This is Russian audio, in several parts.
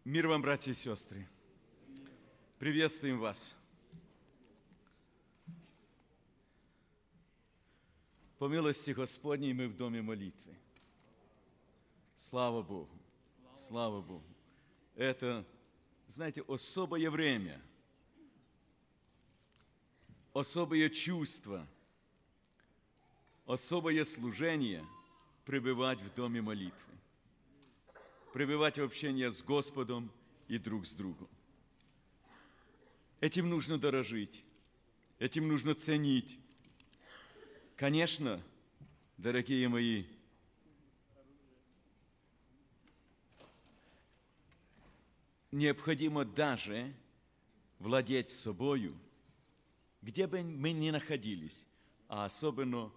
Мир вам, братья и сестры! Приветствуем вас! По милости Господней мы в доме молитвы. Слава Богу! Слава Богу! Это, знаете, особое время, особое чувство, особое служение пребывать в доме молитвы, пребывать в общении с Господом и друг с другом. Этим нужно дорожить, этим нужно ценить. Конечно, дорогие мои, необходимо даже владеть собою, где бы мы ни находились, а особенно,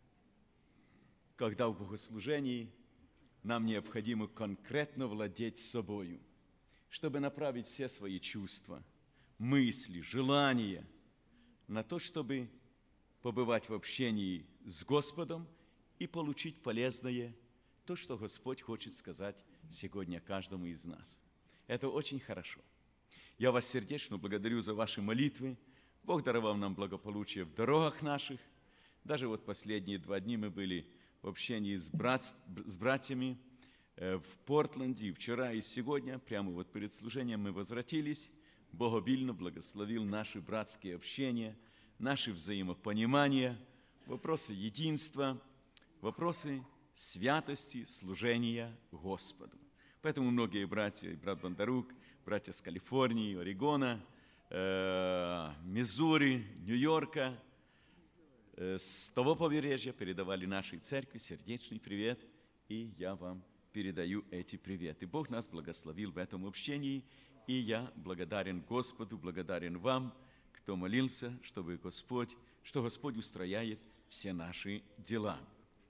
когда в богослужении нам необходимо конкретно владеть собою, чтобы направить все свои чувства, мысли, желания на то, чтобы побывать в общении с Господом и получить полезное, то, что Господь хочет сказать сегодня каждому из нас. Это очень хорошо. Я вас сердечно благодарю за ваши молитвы. Бог даровал нам благополучие в дорогах наших. Даже вот последние 2 дня мы были в общении с братьями в Портленде, и вчера, и сегодня, прямо вот перед служением мы возвратились. Бог обильно благословил наши братские общения, наши взаимопонимания, вопросы единства, вопросы святости, служения Господу. Поэтому многие братья, и брат Бондарук, братья с Калифорнии, Орегона, Миссури, Нью-Йорка, с того побережья передавали нашей церкви сердечный привет, и я вам передаю эти приветы. Бог нас благословил в этом общении, и я благодарен Господу, благодарен вам, кто молился, что Господь устрояет все наши дела.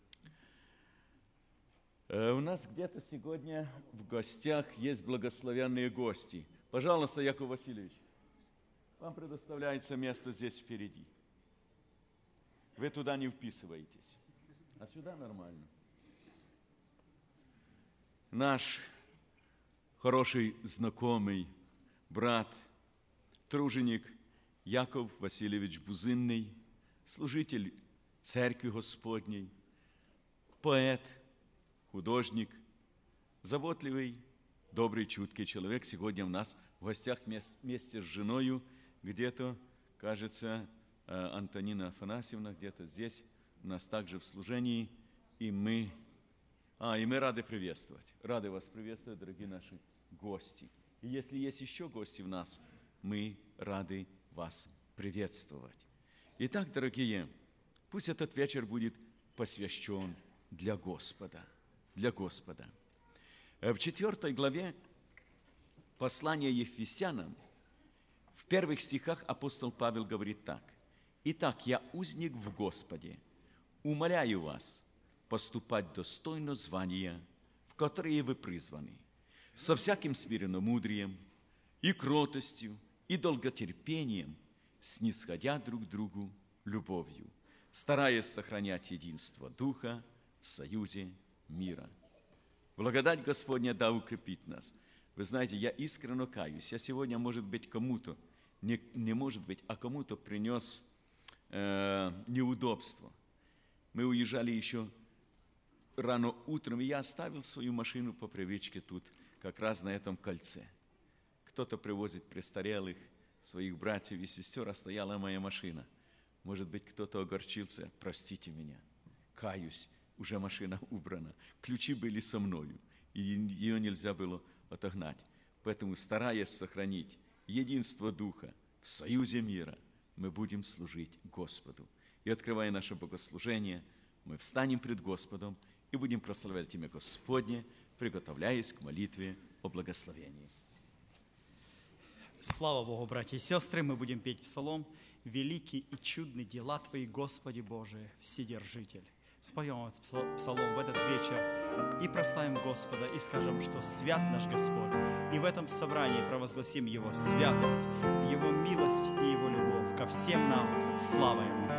У нас где-то сегодня в гостях есть благословенные гости. Пожалуйста, Яков Васильевич, вам предоставляется место здесь впереди. Вы туда не вписываетесь, а сюда нормально. Наш хороший знакомый, брат, труженик Яков Васильевич Бузинный, служитель Церкви Господней, поэт, художник, заботливый, добрый, чуткий человек. Сегодня у нас в гостях вместе с женою где-то, кажется, Антонина Афанасьевна, где-то здесь, у нас также в служении, и мы рады приветствовать. Рады вас приветствовать, дорогие наши гости. И если есть еще гости в нас, мы рады вас приветствовать. Итак, дорогие, пусть этот вечер будет посвящен для Господа. Для Господа. В 4 главе послания Ефесянам, в первых стихах апостол Павел говорит так. «Итак, я узник в Господе, умоляю вас поступать достойно звания, в которое вы призваны, со всяким смиренномудрием и кротостью, и долготерпением, снисходя друг к другу любовью, стараясь сохранять единство Духа в союзе мира». Благодать Господня да укрепит нас. Вы знаете, я искренне каюсь. Я сегодня, может быть, кому-то, не может быть, а кому-то принес неудобство. Мы уезжали еще рано утром, и я оставил свою машину по привычке тут, как раз на этом кольце. Кто-то привозит престарелых, своих братьев и сестер, а стояла моя машина. Может быть, кто-то огорчился. Простите меня, каюсь, уже машина убрана. Ключи были со мною, и ее нельзя было отогнать. Поэтому, стараясь сохранить единство Духа в союзе мира, мы будем служить Господу. И, открывая наше богослужение, мы встанем пред Господом и будем прославлять имя Господне, приготовляясь к молитве о благословении. Слава Богу, братья и сестры, мы будем петь псалом «Великие и чудны дела Твои, Господи Боже, Вседержитель». Споем этот псалом в этот вечер и прославим Господа, и скажем, что свят наш Господь. И в этом собрании провозгласим Его святость, Его милость и Его любовь. Ко всем нам слава Ему.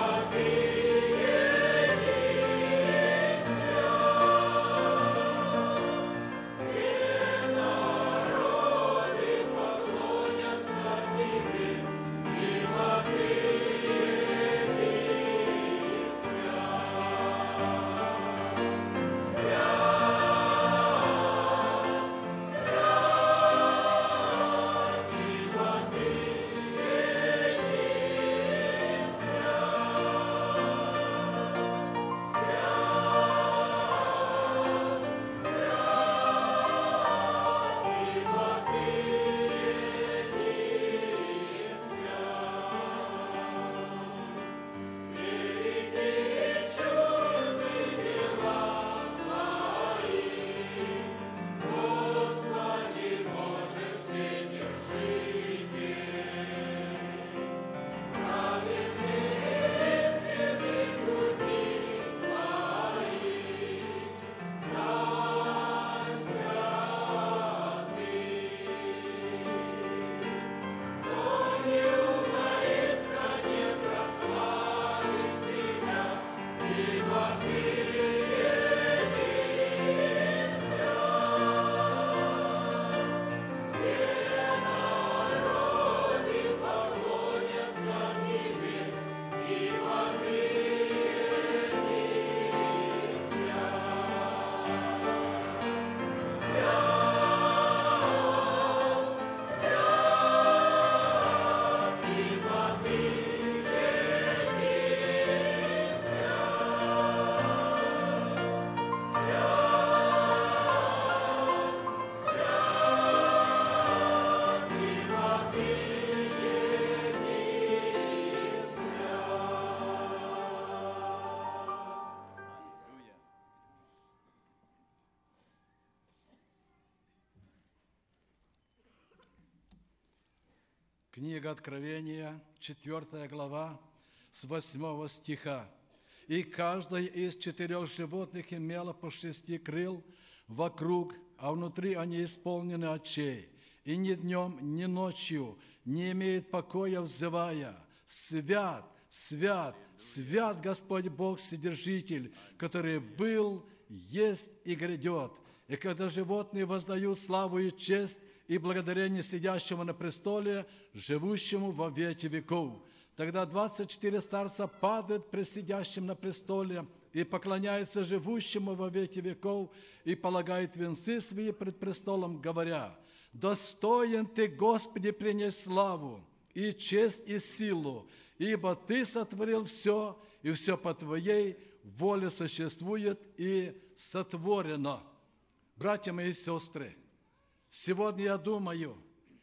Книга Откровения, 4 глава, с 8 стиха. «И каждое из 4 животных имело по 6 крыл вокруг, а внутри они исполнены очей, и ни днем, ни ночью не имеет покоя, взывая: Свят, свят, свят Господь Бог Вседержитель, который был, есть и грядет». И когда животные воздают славу и честь и благодарение сидящему на престоле, живущему во веки веков, тогда 24 старца падают пред сидящим на престоле и поклоняются живущему во веки веков и полагают венцы свои пред престолом, говоря: «Достоин Ты, Господи, принять славу и честь и силу, ибо Ты сотворил все, и все по Твоей воле существует и сотворено». Братья мои и сестры, сегодня я думаю,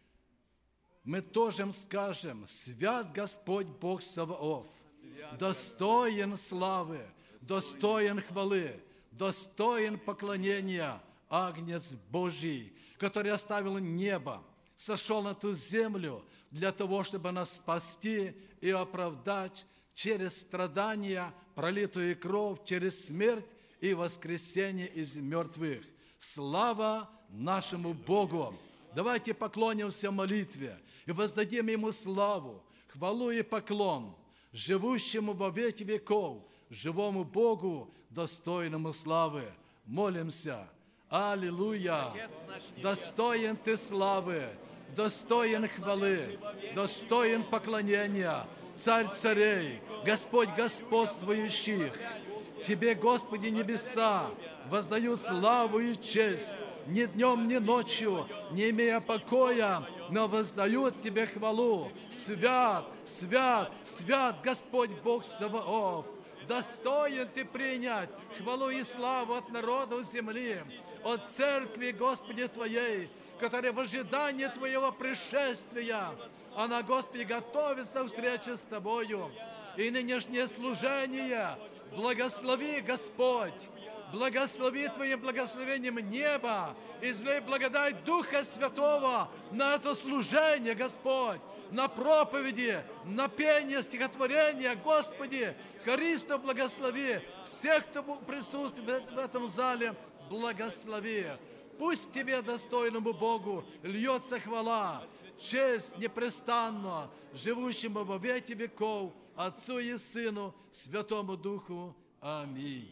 мы тоже скажем: «Свят Господь Бог Саваоф, достоин славы, достоин хвалы, достоин поклонения Агнец Божий, который оставил небо, сошел на ту землю для того, чтобы нас спасти и оправдать через страдания, пролитую кровь, через смерть и воскресение из мертвых. Слава нашему Богу! Давайте поклонимся в молитве и воздадим Ему славу, хвалу и поклон, живущему во веки веков, живому Богу, достойному славы. Молимся. Аллилуйя! Достоин Ты славы, достоин хвалы, достоин поклонения, Царь царей, Господь господствующих. Тебе, Господи, небеса воздают славу и честь, ни днем, ни ночью, не имея покоя, но воздают Тебе хвалу. Свят, свят, свят Господь Бог Саваоф. Достоин Ты принять хвалу и славу от народов земли, от церкви, Господи, Твоей, которая в ожидании Твоего пришествия, она, Господи, готовится к встрече с Тобою. И нынешнее служение благослови, Господь, благослови Твоим благословением неба, излей благодать Духа Святого на это служение, Господь, на проповеди, на пение, стихотворения, Господи, Христов благослови, всех, кто присутствует в этом зале, благослови. Пусть Тебе, достойному Богу, льется хвала, честь непрестанно, живущему во веки веков. Отцу и Сыну, Святому Духу. Аминь.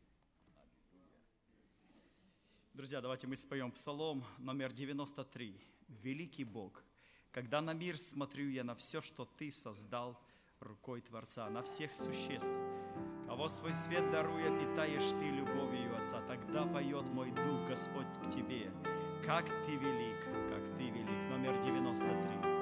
Друзья, давайте мы споем псалом номер 93. «Великий Бог, когда на мир смотрю я на все, что Ты создал рукой Творца, на всех существ, кого свой свет даруя, питаешь Ты любовью Отца, тогда поет мой дух, Господь, к Тебе, как Ты велик, как Ты велик». Номер 93.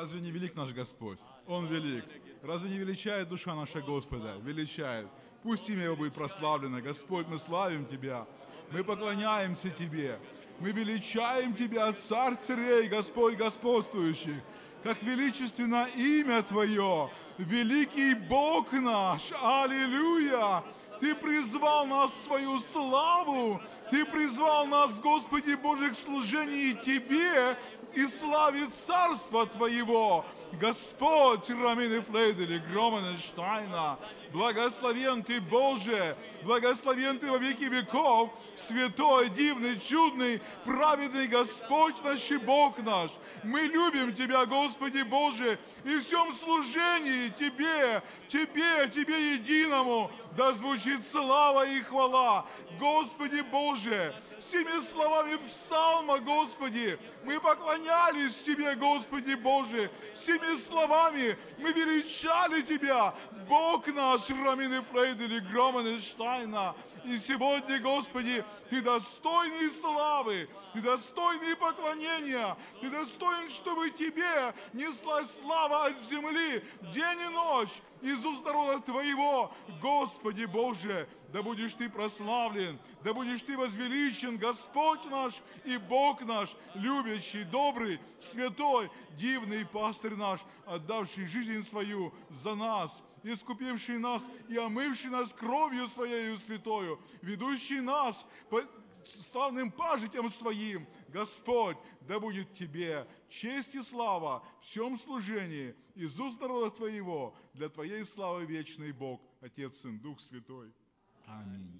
Разве не велик наш Господь? Он велик. Разве не величает душа наша Господа? Величает. Пусть имя Его будет прославлено. Господь, мы славим Тебя. Мы поклоняемся Тебе. Мы величаем Тебя, Царь царей, Господь господствующий. Как величественно имя Твое, великий Бог наш. Аллилуйя! Ты призвал нас в свою славу. Ты призвал нас, Господи Боже, к служению Тебе и славе Царства Твоего. Господь, Рамины Флейдели, Громана Штайна, благословен Ты, Боже, благословен Ты во веки веков, святой, дивный, чудный, праведный Господь наш и Бог наш. Мы любим Тебя, Господи Боже, и в всем служении Тебе, Тебе единому, да звучит слава и хвала. Господи Боже, всеми словами псалма, Господи, мы поклонялись Тебе, Господи Боже, всеми словами мы величали Тебя, Бог наш, Рамины Фрейдели, Громаны Штайна. И сегодня, Господи, Ты достойный славы, Ты достойный поклонения, Ты достоин, чтобы Тебе неслась слава от земли день и ночь из уст народа Твоего. Господи Боже, да будешь Ты прославлен, да будешь Ты возвеличен, Господь наш и Бог наш, любящий, добрый, святой, дивный пастырь наш, отдавший жизнь свою за нас, искупивший нас и омывший нас кровью Своею святою, ведущий нас по славным пажитям Своим. Господь, да будет Тебе честь и слава в всем служении из уст народа Твоего, для Твоей славы вечный Бог, Отец, Сын, Дух Святой. Аминь.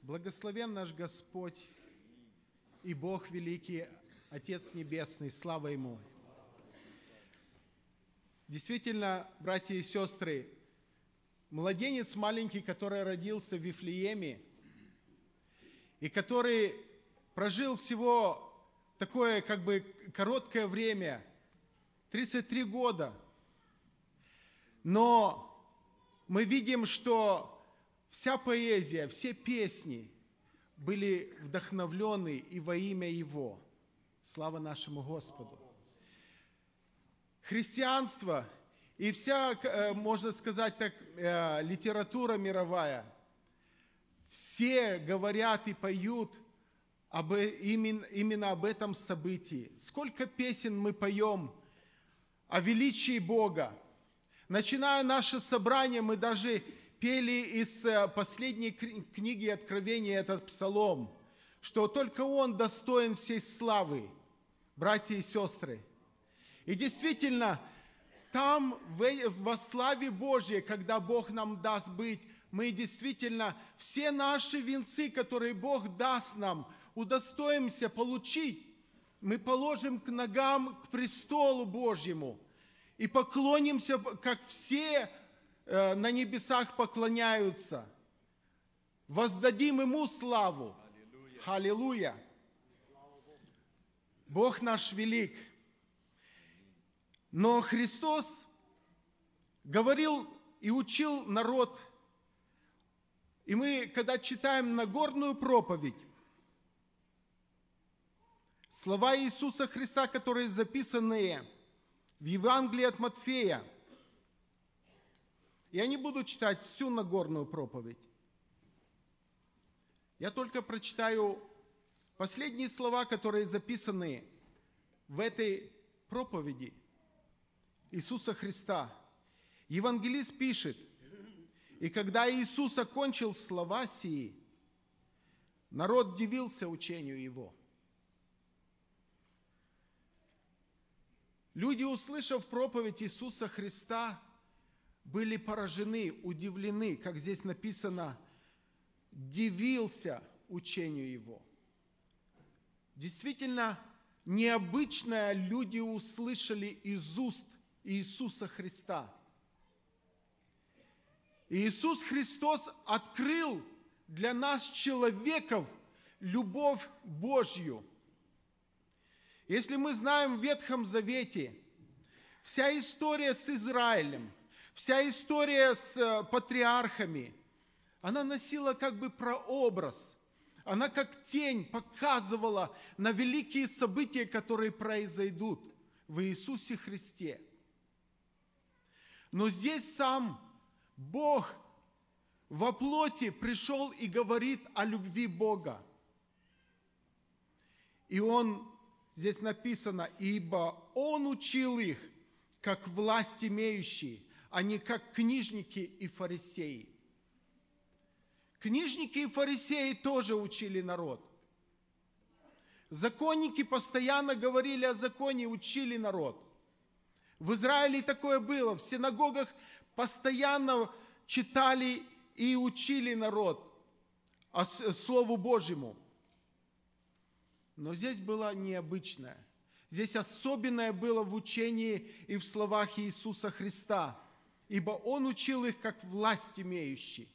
Благословен наш Господь и Бог великий, Отец Небесный, слава Ему. Действительно, братья и сестры, младенец маленький, который родился в Вифлееме, и который прожил всего такое короткое время, 33 года, но мы видим, что вся поэзия, все песни были вдохновлены и во имя Его. Слава нашему Господу. Христианство и вся, можно сказать так, литература мировая, все говорят и поют именно об этом событии. Сколько песен мы поем о величии Бога. Начиная наше собрание, мы даже пели из последней книги Откровения этот псалом, что только Он достоин всей славы, братья и сестры. И действительно, там, во славе Божьей, когда Бог нам даст быть, мы действительно все наши венцы, которые Бог даст нам, удостоимся получить, мы положим к ногам, к престолу Божьему и поклонимся, как все на небесах поклоняются. Воздадим Ему славу. Аллилуйя. Бог наш велик. Но Христос говорил и учил народ. И мы, когда читаем Нагорную проповедь, слова Иисуса Христа, которые записаны в Евангелии от Матфея, я не буду читать всю Нагорную проповедь. Я только прочитаю последние слова, которые записаны в этой проповеди Иисуса Христа. Евангелист пишет: «И когда Иисус окончил слова сии, народ дивился учению Его». Люди, услышав проповедь Иисуса Христа, были поражены, удивлены, как здесь написано, дивился учению Его. Действительно, необычное люди услышали из уст Иисуса Христа. И Иисус Христос открыл для нас, человеков, любовь Божью. Если мы знаем в Ветхом Завете, вся история с Израилем, вся история с патриархами, она носила прообраз. Она как тень показывала на великие события, которые произойдут в Иисусе Христе. Но здесь сам Бог во плоти пришел и говорит о любви Бога. И здесь написано, ибо Он учил их, как власть имеющие, а не как книжники и фарисеи. Книжники и фарисеи тоже учили народ. Законники постоянно говорили о законе, учили народ. В Израиле такое было. В синагогах постоянно читали и учили народ о Слову Божьему. Но здесь было необычное. Здесь особенное было в учении и в словах Иисуса Христа, ибо Он учил их, как власть имеющий.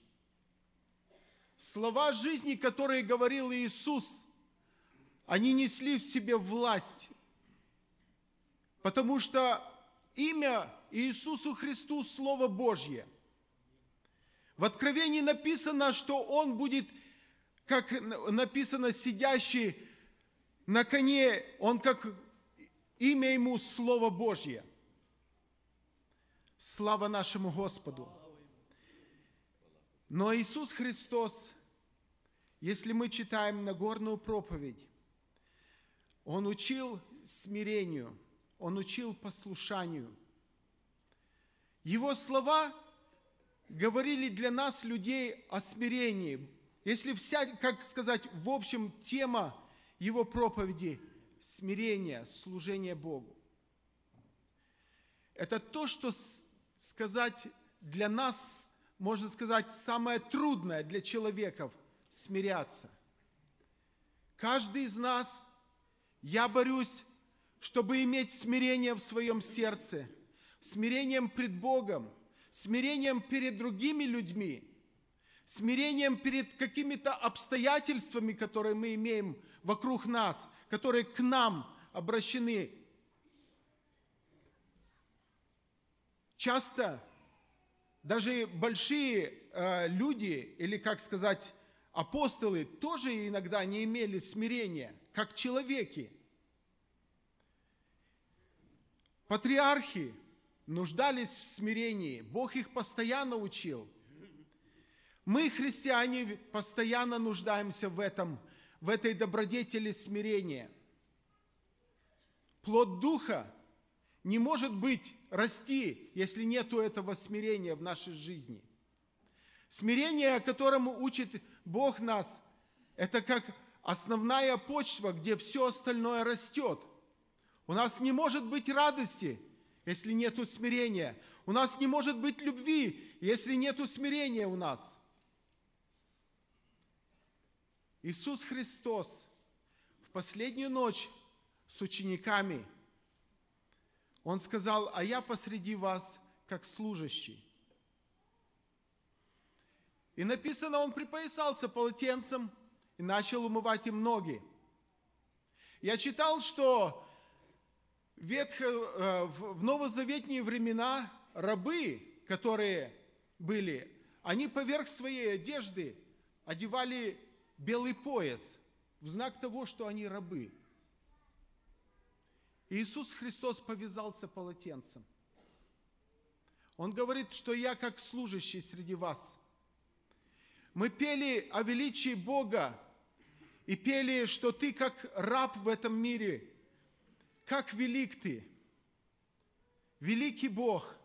Слова жизни, которые говорил Иисус, они несли в себе власть, потому что имя Иисусу Христу – Слово Божье. В Откровении написано, что Он будет, как написано, сидящий на коне, Он как имя Ему – Слово Божье. Слава нашему Господу! Но Иисус Христос, если мы читаем Нагорную проповедь, Он учил смирению, Он учил послушанию. Его слова говорили для нас, людей, о смирении. Если в общем, тема Его проповеди – смирение, служение Богу. Это то, что сказать для нас, можно сказать, самое трудное для человеков – смиряться. Каждый из нас, я борюсь, чтобы иметь смирение в своем сердце, смирением пред Богом, смирением перед другими людьми, смирением перед какими-то обстоятельствами, которые мы имеем вокруг нас, которые к нам обращены. Часто даже большие люди, или, как сказать, апостолы, тоже иногда не имели смирения, как человеки. Патриархи нуждались в смирении, Бог их постоянно учил. Мы, христиане, постоянно нуждаемся в этой добродетели смирения. Плод Духа не может расти, если нету этого смирения в нашей жизни. Смирение, которому учит Бог нас, это как основная почва, где все остальное растет. У нас не может быть радости, если нету смирения. У нас не может быть любви, если нету смирения у нас. Иисус Христос в последнюю ночь с учениками, Он сказал: «А я посреди вас, как служащий». И написано, Он припоясался полотенцем и начал умывать им ноги. Я читал, что в новозаветные времена рабы, которые были, они поверх своей одежды одевали белый пояс в знак того, что они рабы. И Иисус Христос повязался полотенцем. Он говорит, что я как служащий среди вас. Мы пели о величии Бога и пели, что ты как раб в этом мире. Как велик ты, великий Бог.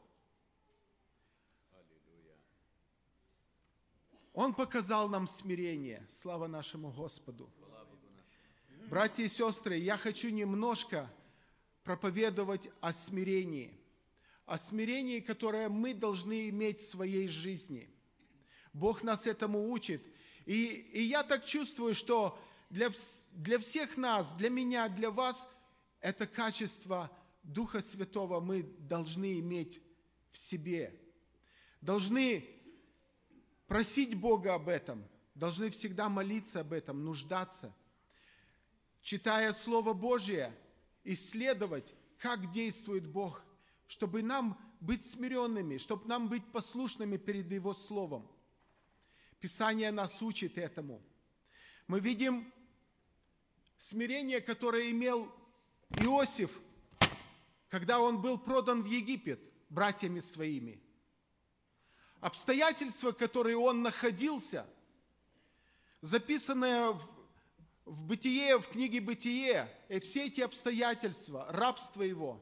Он показал нам смирение. Слава нашему Господу. Братья и сестры, я хочу немножко проповедовать о смирении, которое мы должны иметь в своей жизни. Бог нас этому учит. И я так чувствую, что для всех нас, для меня, для вас, это качество Духа Святого мы должны иметь в себе. Должны просить Бога об этом, должны всегда молиться об этом, нуждаться. Читая Слово Божие, исследовать, как действует Бог, чтобы нам быть смиренными, чтобы нам быть послушными перед Его Словом. Писание нас учит этому. Мы видим смирение, которое имел Иосиф, когда он был продан в Египет братьями своими. Обстоятельства, в которые он находился, записанные в Бытие, в книге Бытие, и все эти обстоятельства, рабство его.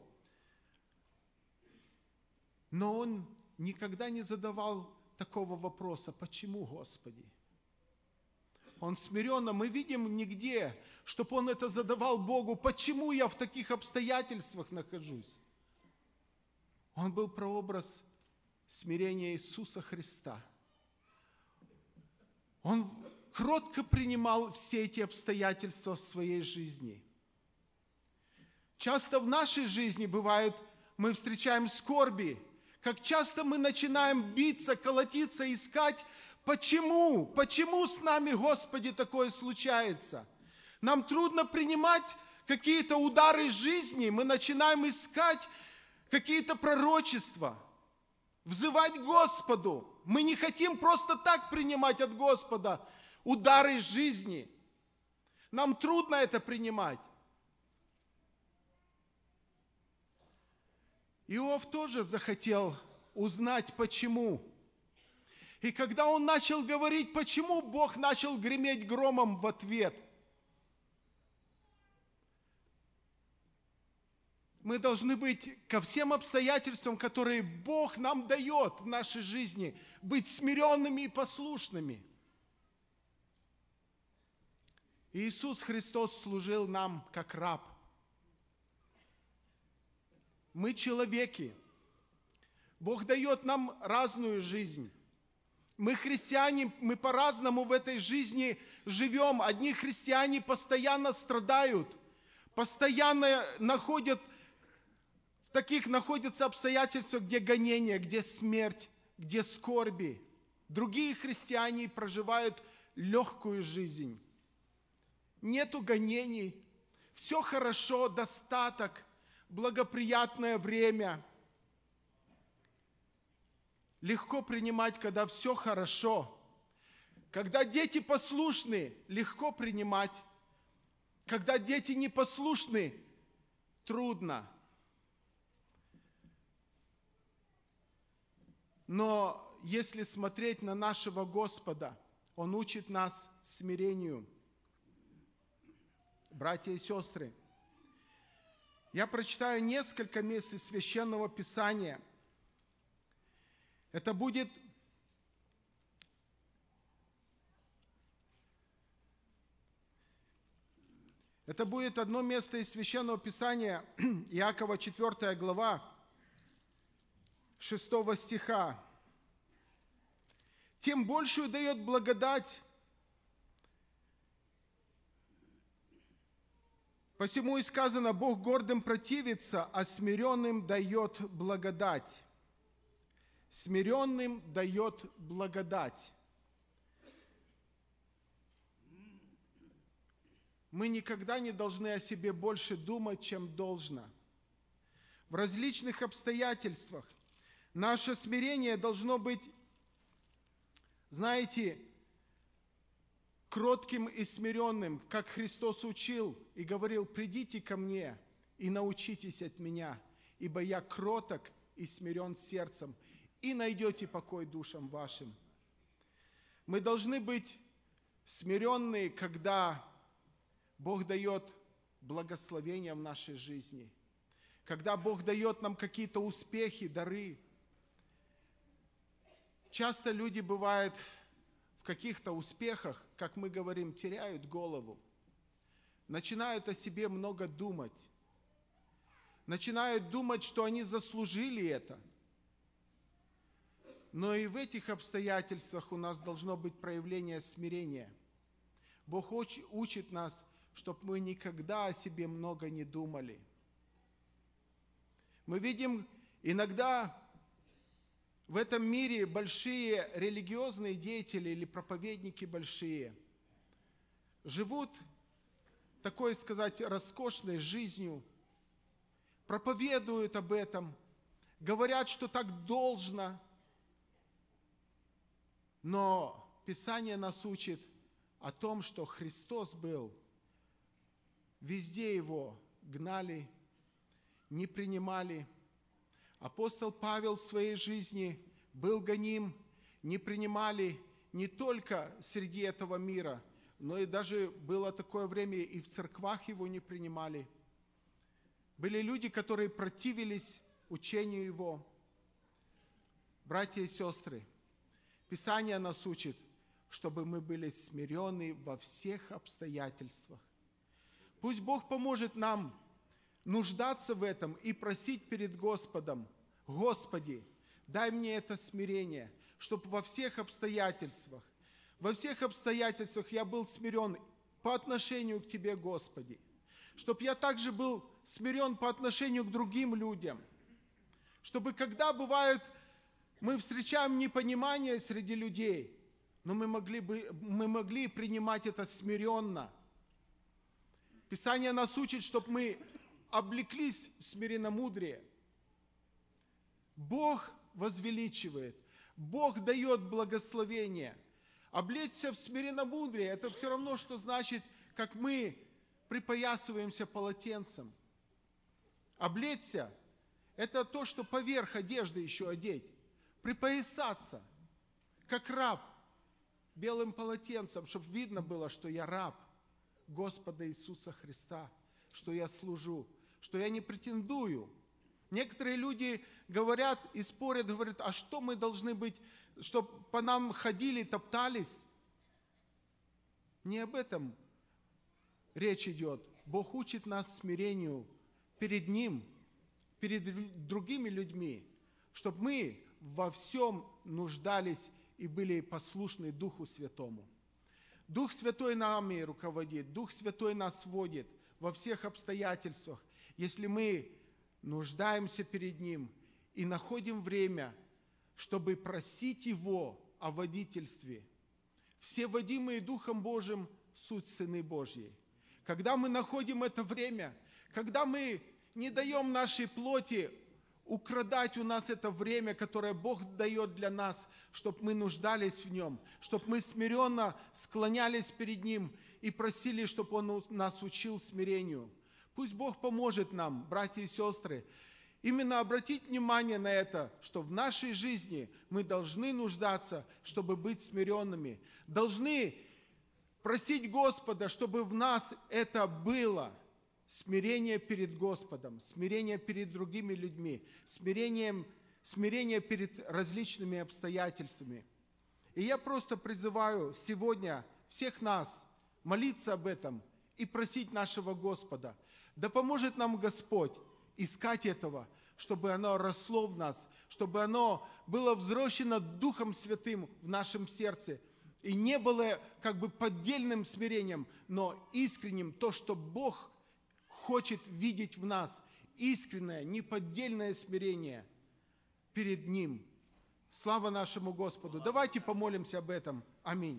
Но он никогда не задавал такого вопроса: почему, Господи? Он смиренно, мы видим нигде, чтобы он это задавал Богу: почему я в таких обстоятельствах нахожусь? Он был прообраз смирения Иисуса Христа. Он кротко принимал все эти обстоятельства в своей жизни. Часто в нашей жизни бывает, мы встречаем скорби, как часто мы начинаем биться, колотиться, искать, почему? Почему с нами, Господи, такое случается? Нам трудно принимать какие-то удары жизни, мы начинаем искать какие-то пророчества, взывать к Господу. Мы не хотим просто так принимать от Господа удары жизни. Нам трудно это принимать. Иов тоже захотел узнать, почему. И когда он начал говорить, почему, Бог начал греметь громом в ответ. Мы должны быть ко всем обстоятельствам, которые Бог нам дает в нашей жизни, быть смиренными и послушными. Иисус Христос служил нам как раб. Мы человеки. Бог дает нам разную жизнь. Мы христиане, мы по-разному в этой жизни живем. Одни христиане постоянно страдают, постоянно находятся обстоятельства, где гонения, где смерть, где скорби. Другие христиане проживают легкую жизнь. Нету гонений, все хорошо, достаток, благоприятное время. Легко принимать, когда все хорошо. Когда дети послушны, легко принимать. Когда дети непослушны, трудно. Но если смотреть на нашего Господа, Он учит нас смирению. Братья и сестры, я прочитаю несколько мест из Священного Писания. Это будет одно место из Священного Писания, Иакова 4 глава, 6 стиха. «Тем большую дает благодать, посему и сказано, Бог гордым противится, а смиренным дает благодать». Смиренным дает благодать. Мы никогда не должны о себе больше думать, чем должно. В различных обстоятельствах наше смирение должно быть, знаете, кротким и смиренным, как Христос учил и говорил: «Придите ко мне и научитесь от меня, ибо я кроток и смирен сердцем, и найдете покой душам вашим». Мы должны быть смиренные, когда Бог дает благословения в нашей жизни, когда Бог дает нам какие-то успехи, дары. Часто люди, бывают, в каких-то успехах, как мы говорим, теряют голову, начинают о себе много думать, начинают думать, что они заслужили это. Но и в этих обстоятельствах у нас должно быть проявление смирения. Бог учит нас, чтобы мы никогда о себе много не думали. Мы видим иногда в этом мире большие религиозные деятели или проповедники большие живут такой, сказать, роскошной жизнью, проповедуют об этом, говорят, что так должно. Но Писание нас учит о том, что Христос был, везде Его гнали, не принимали. Апостол Павел в своей жизни был гоним, не принимали не только среди этого мира, но и даже было такое время, и в церквах его не принимали. Были люди, которые противились учению его. Братья и сестры, Писание нас учит, чтобы мы были смирены во всех обстоятельствах. Пусть Бог поможет нам нуждаться в этом и просить перед Господом: «Господи, дай мне это смирение, чтобы во всех обстоятельствах я был смирен по отношению к Тебе, Господи, чтобы я также был смирен по отношению к другим людям, чтобы когда бывает, мы встречаем непонимание среди людей, но мы могли принимать это смиренно. Писание нас учит, чтобы мы облеклись в смиренномудрие. Бог возвеличивает, Бог дает благословение. Облечься в смиренномудрие – это все равно, что значит, как мы припоясываемся полотенцем. Облечься – это то, что поверх одежды еще одеть. Припоясаться, как раб, белым полотенцем, чтобы видно было, что я раб Господа Иисуса Христа, что я служу, что я не претендую. Некоторые люди говорят и спорят, говорят: а что мы должны быть, чтобы по нам ходили, топтались? Не об этом речь идет. Бог учит нас смирению перед Ним, перед другими людьми, чтобы мы во всем нуждались и были послушны Духу Святому. Дух Святой нами руководит, Дух Святой нас водит во всех обстоятельствах, если мы нуждаемся перед Ним и находим время, чтобы просить Его о водительстве. Все водимые Духом Божьим суть сыны Божьи. Когда мы находим это время, когда мы не даем нашей плоти украдать у нас это время, которое Бог дает для нас, чтобы мы нуждались в Нем, чтобы мы смиренно склонялись перед Ним и просили, чтобы Он нас учил смирению. Пусть Бог поможет нам, братья и сестры, именно обратить внимание на это, что в нашей жизни мы должны нуждаться, чтобы быть смиренными, должны просить Господа, чтобы в нас это было. Смирение перед Господом, смирение перед другими людьми, смирение перед различными обстоятельствами. И я просто призываю сегодня всех нас молиться об этом и просить нашего Господа. Да поможет нам Господь искать этого, чтобы оно росло в нас, чтобы оно было взращено Духом Святым в нашем сердце. И не было как бы поддельным смирением, но искренним, то, что Бог хочет видеть в нас, искреннее, неподдельное смирение перед Ним. Слава нашему Господу. Давайте помолимся об этом. Аминь.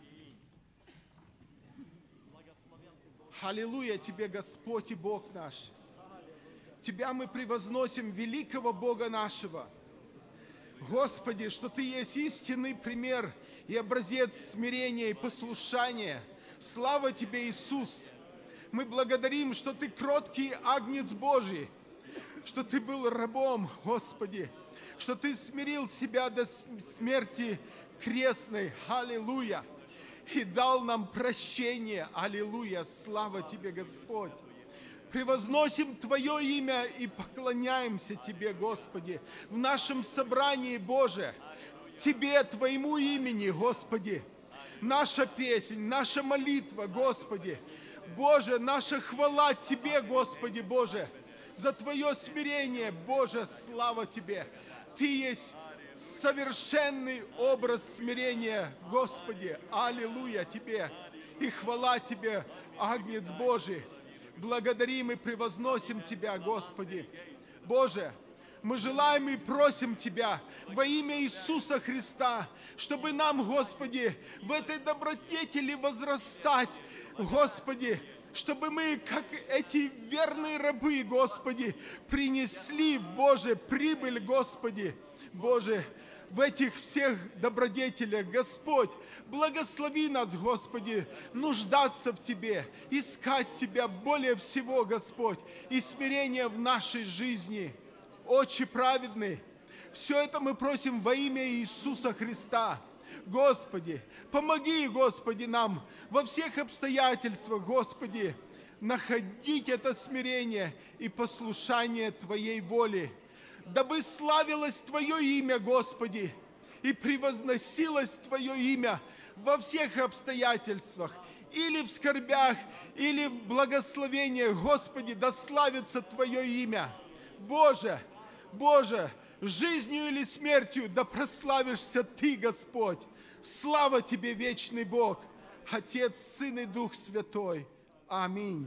Аллилуйя Тебе, Господь и Бог наш. Тебя мы превозносим, великого Бога нашего. Господи, что Ты есть истинный пример и образец смирения и послушания. Слава Тебе, Иисус! Мы благодарим, что Ты кроткий агнец Божий, что Ты был рабом, Господи, что Ты смирил себя до смерти крестной. Аллилуйя! И дал нам прощение. Аллилуйя! Слава Тебе, Господь! Превозносим Твое имя и поклоняемся Тебе, Господи, в нашем собрании, Боже, Тебе, Твоему имени, Господи. Наша песнь, наша молитва, Господи, Боже, наша хвала Тебе, Господи, Боже, за Твое смирение, Боже, слава Тебе. Ты есть совершенный образ смирения, Господи, аллилуйя Тебе, и хвала Тебе, Агнец Божий. Благодарим и превозносим Тебя, Господи. Боже, мы желаем и просим Тебя во имя Иисуса Христа, чтобы нам, Господи, в этой добродетели возрастать, Господи, чтобы мы, как эти верные рабы, Господи, принесли, Боже, прибыль, Господи, Боже, в этих всех добродетелях, Господь, благослови нас, Господи, нуждаться в Тебе, искать Тебя более всего, Господь, и смирение в нашей жизни. Отче праведный, все это мы просим во имя Иисуса Христа. Господи, помоги, Господи, нам во всех обстоятельствах, Господи, находить это смирение и послушание Твоей воли, дабы славилось Твое имя, Господи, и превозносилось Твое имя во всех обстоятельствах, или в скорбях, или в благословениях, Господи, да славится Твое имя. Боже, Боже, жизнью или смертью да прославишься Ты, Господь. Слава Тебе, вечный Бог, Отец, Сын и Дух Святой. Аминь.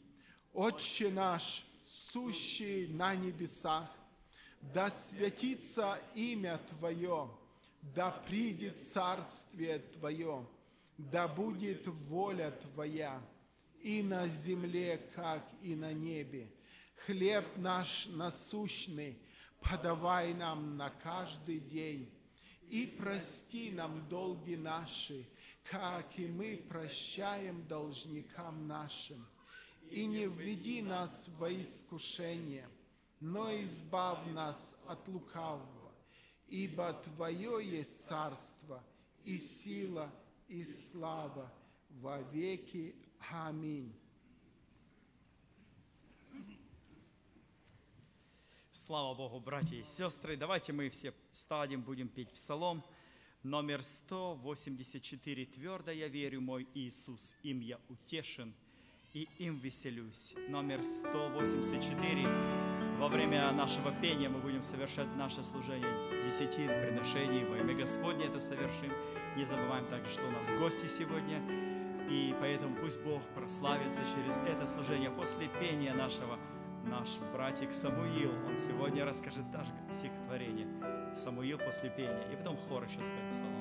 Отче наш, сущий на небесах, да святится имя Твое, да придет царствие Твое, да будет воля Твоя и на земле, как и на небе. Хлеб наш насущный подавай нам на каждый день, и прости нам долги наши, как и мы прощаем должникам нашим. И не введи нас во искушение, но избавь нас от лукавого, ибо Твое есть царство, и сила, и слава во веки. Аминь. Слава Богу, братья и сестры. Давайте мы все встанем, будем петь псалом номер 184. «Твердо я верю, мой Иисус, им я утешен и им веселюсь». Номер 184. во время нашего пения мы будем совершать наше служение десятин, приношений. Во имя Господне это совершим. Не забываем также, что у нас гости сегодня. И поэтому пусть Бог прославится через это служение. После пения наш братик Самуил, он сегодня расскажет даже стихотворение. Самуил после пения. И потом хор еще споет псалом.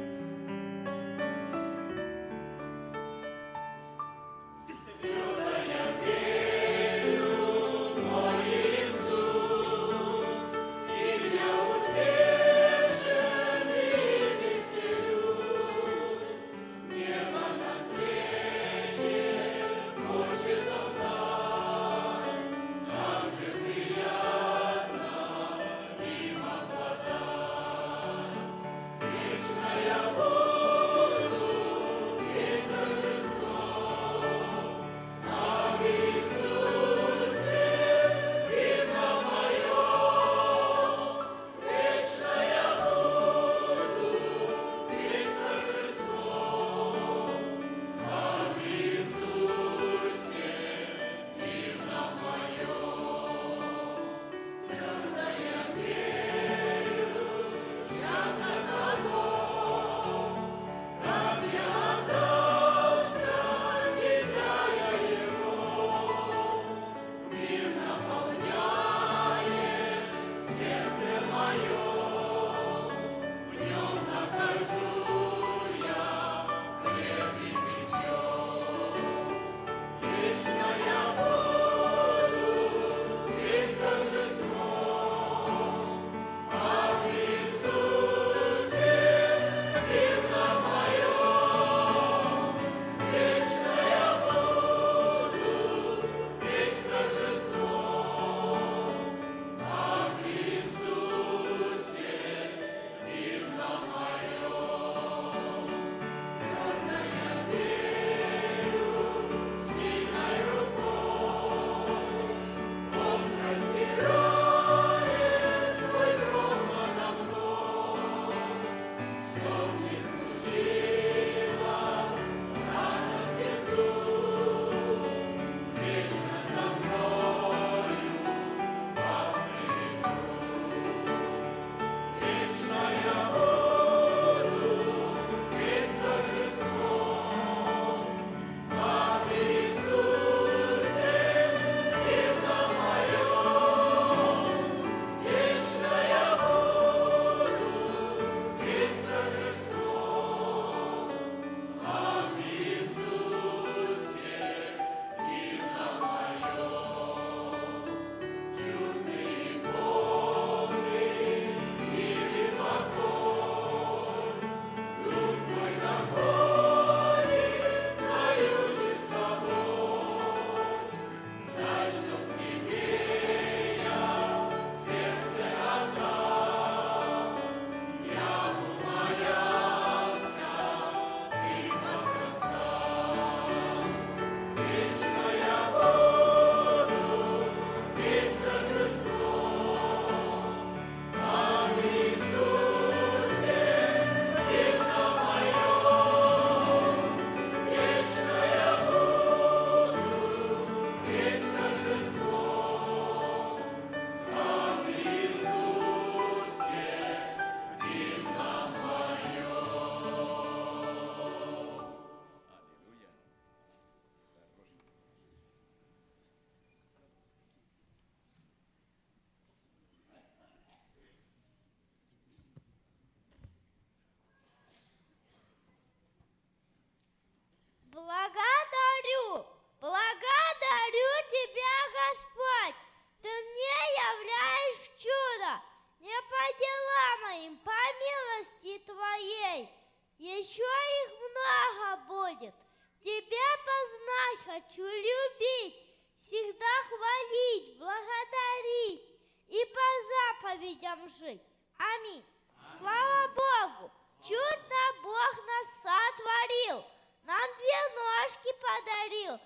Благодарю Тебя, Господь, Ты мне являешь чудо, не по делам моим, по милости Твоей. Еще их много будет. Тебя познать хочу, любить, всегда хвалить, благодарить и по заповедям жить. Аминь. Слава Богу! Чудно Бог нас сотворил, нам две ножки подарил.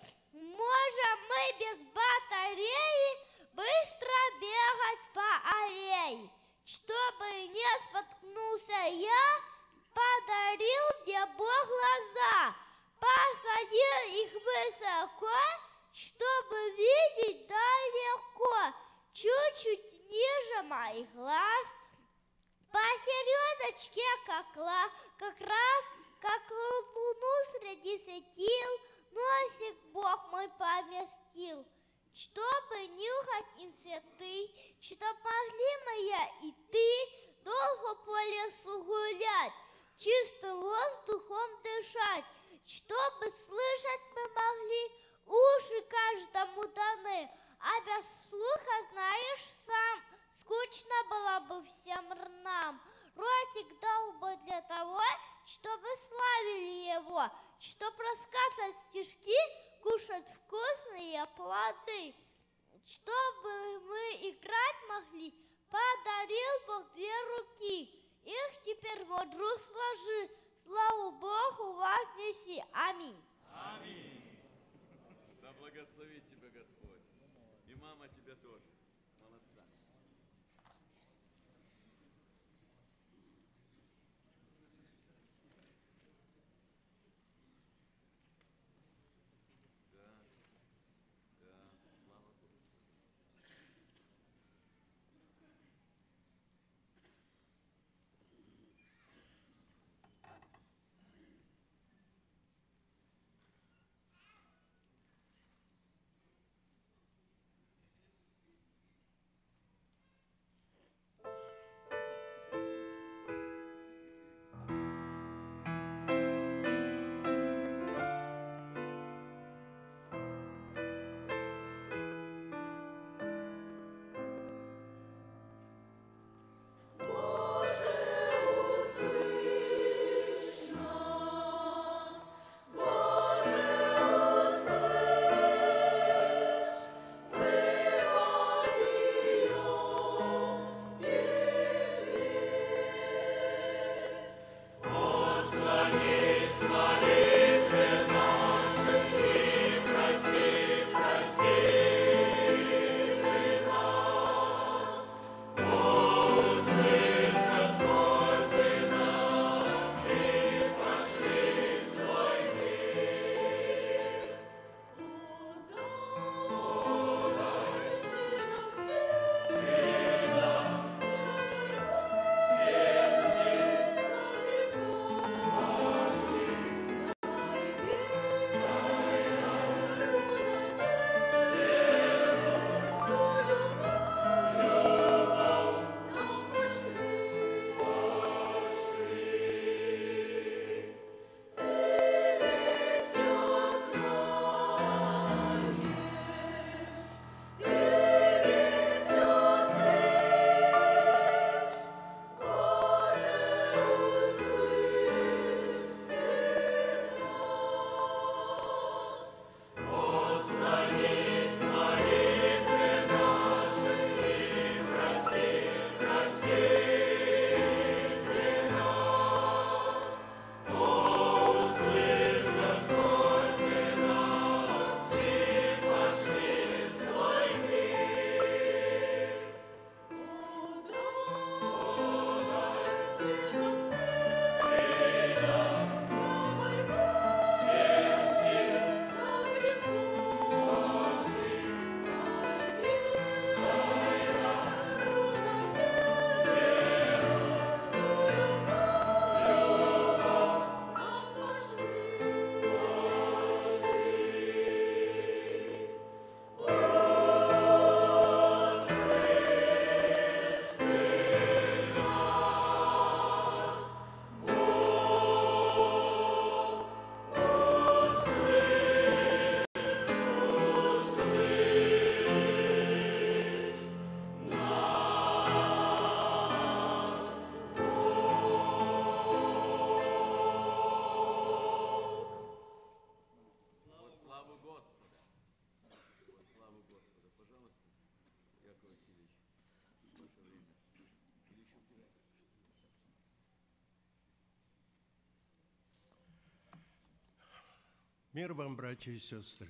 Можем мы без батареи быстро бегать по аллее. Чтобы не споткнулся я, подарил мне Бог глаза, посадил их высоко, чтобы видеть далеко. чуть-чуть ниже моих глаз, посередочке, как раз, как луну среди светил, носик Бог мой поместил. Чтобы нюхать им цветы, чтоб могли мы я и ты долго по лесу гулять, чистым воздухом дышать, чтобы слышать мы могли, уши каждому даны, а без слуха, знаешь сам, скучно было бы всем нам. Ротик дал бы для того, чтобы славили его, чтоб рассказывать стишки, кушать вкусные плоды, чтобы мы играть могли, подарил Бог 2 руки. Их теперь в одну сложи, славу Богу вознеси. Аминь. Аминь. Да благословит тебя Господь. И мама тебя тоже. Молодца. Мир вам, братья и сестры.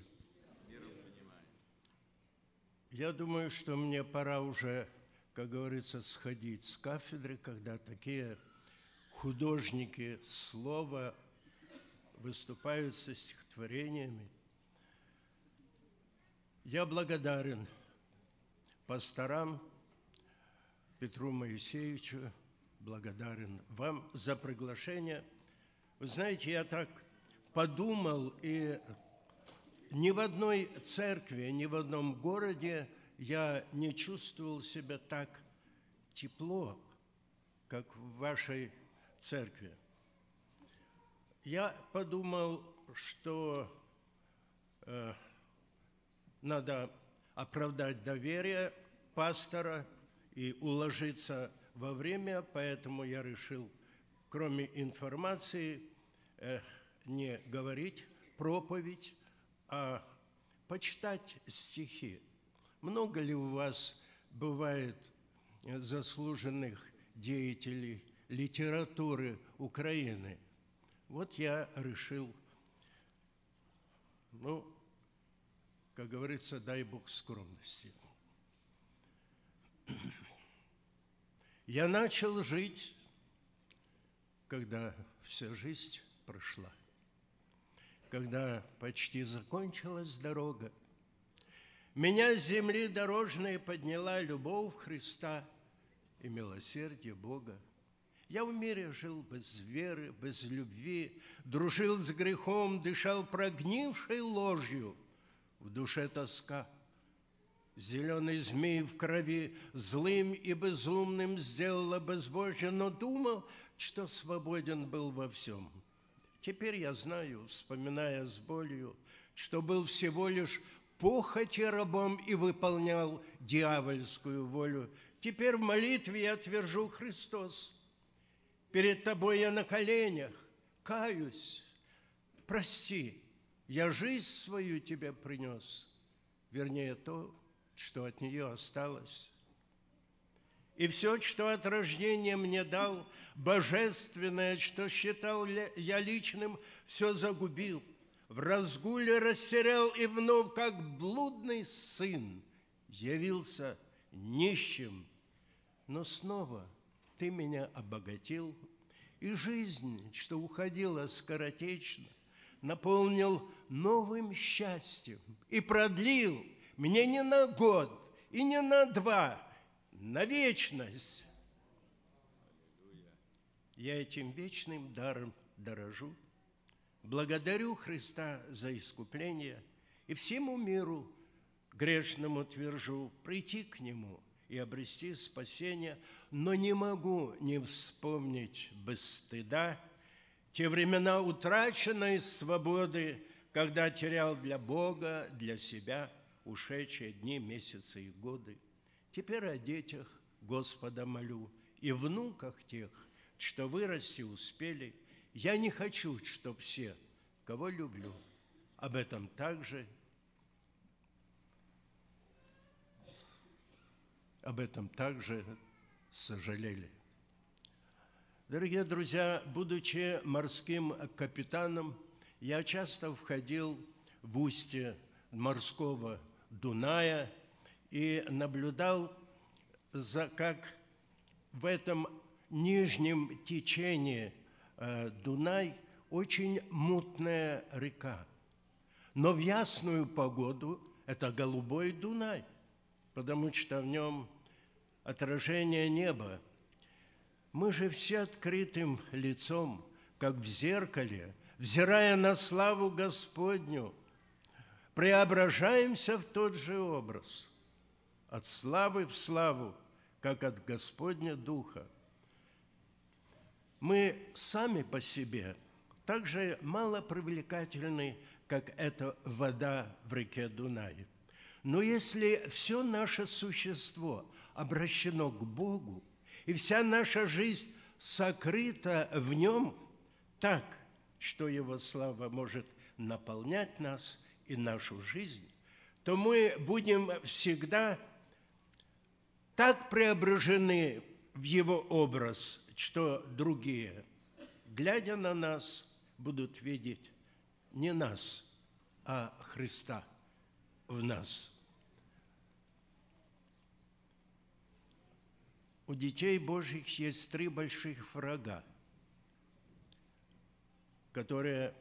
Я думаю, что мне пора уже, как говорится, сходить с кафедры, когда такие художники слова выступают со стихотворениями. Я благодарен пасторам, Петру Моисеевичу, благодарен вам за приглашение. Вы знаете, я так подумал, и ни в одной церкви, ни в одном городе я не чувствовал себя так тепло, как в вашей церкви. Я подумал, что надо оправдать доверие пастора и уложиться во время, поэтому я решил, кроме информации, не говорить проповедь, а почитать стихи. Много ли у вас бывает заслуженных деятелей литературы Украины? Вот я решил, как говорится, дай Бог скромности. Я начал жить, когда вся жизнь прошла, когда почти закончилась дорога. Меня с земли дорожной подняла любовь Христа и милосердие Бога. Я в мире жил без веры, без любви, дружил с грехом, дышал прогнившей ложью, в душе тоска. Зеленый змей в крови злым и безумным сделала безбожие, но думал, что свободен был во всем. Теперь я знаю, вспоминая с болью, что был всего лишь похоти рабом и выполнял дьявольскую волю. Теперь в молитве я твержу: Христос, перед Тобой я на коленях, каюсь, прости, я жизнь свою Тебе принес, вернее, то, что от нее осталось. И все, что от рождения мне дал, божественное, что считал я личным, все загубил. В разгуле растерял и вновь, как блудный сын, явился нищим. Но снова Ты меня обогатил, и жизнь, что уходила скоротечно, наполнил новым счастьем и продлил мне не на год и не на два, на вечность. Я этим вечным даром дорожу, благодарю Христа за искупление и всему миру грешному твержу прийти к Нему и обрести спасение, но не могу не вспомнить без стыда те времена утраченной свободы, когда терял для Бога, для себя ушедшие дни, месяцы и годы. Теперь о детях Господа молю и внуках тех, что вырасти успели. Я не хочу, чтоб все, кого люблю, об этом также сожалели. Дорогие друзья, будучи морским капитаном, я часто входил в устье морского Дуная и наблюдал, как в этом нижнем течении Дунай очень мутная река. Но в ясную погоду это голубой Дунай, потому что в нем отражение неба. Мы же все открытым лицом, как в зеркале, взирая на славу Господню, преображаемся в тот же образ, от славы в славу, как от Господня Духа. Мы сами по себе так же мало привлекательны, как эта вода в реке Дунай. Но если все наше существо обращено к Богу, и вся наша жизнь сокрыта в Нем так, что Его слава может наполнять нас и нашу жизнь, то мы будем всегда так преображены в Его образ, что другие, глядя на нас, будут видеть не нас, а Христа в нас. У детей Божьих есть 3 больших врага, которые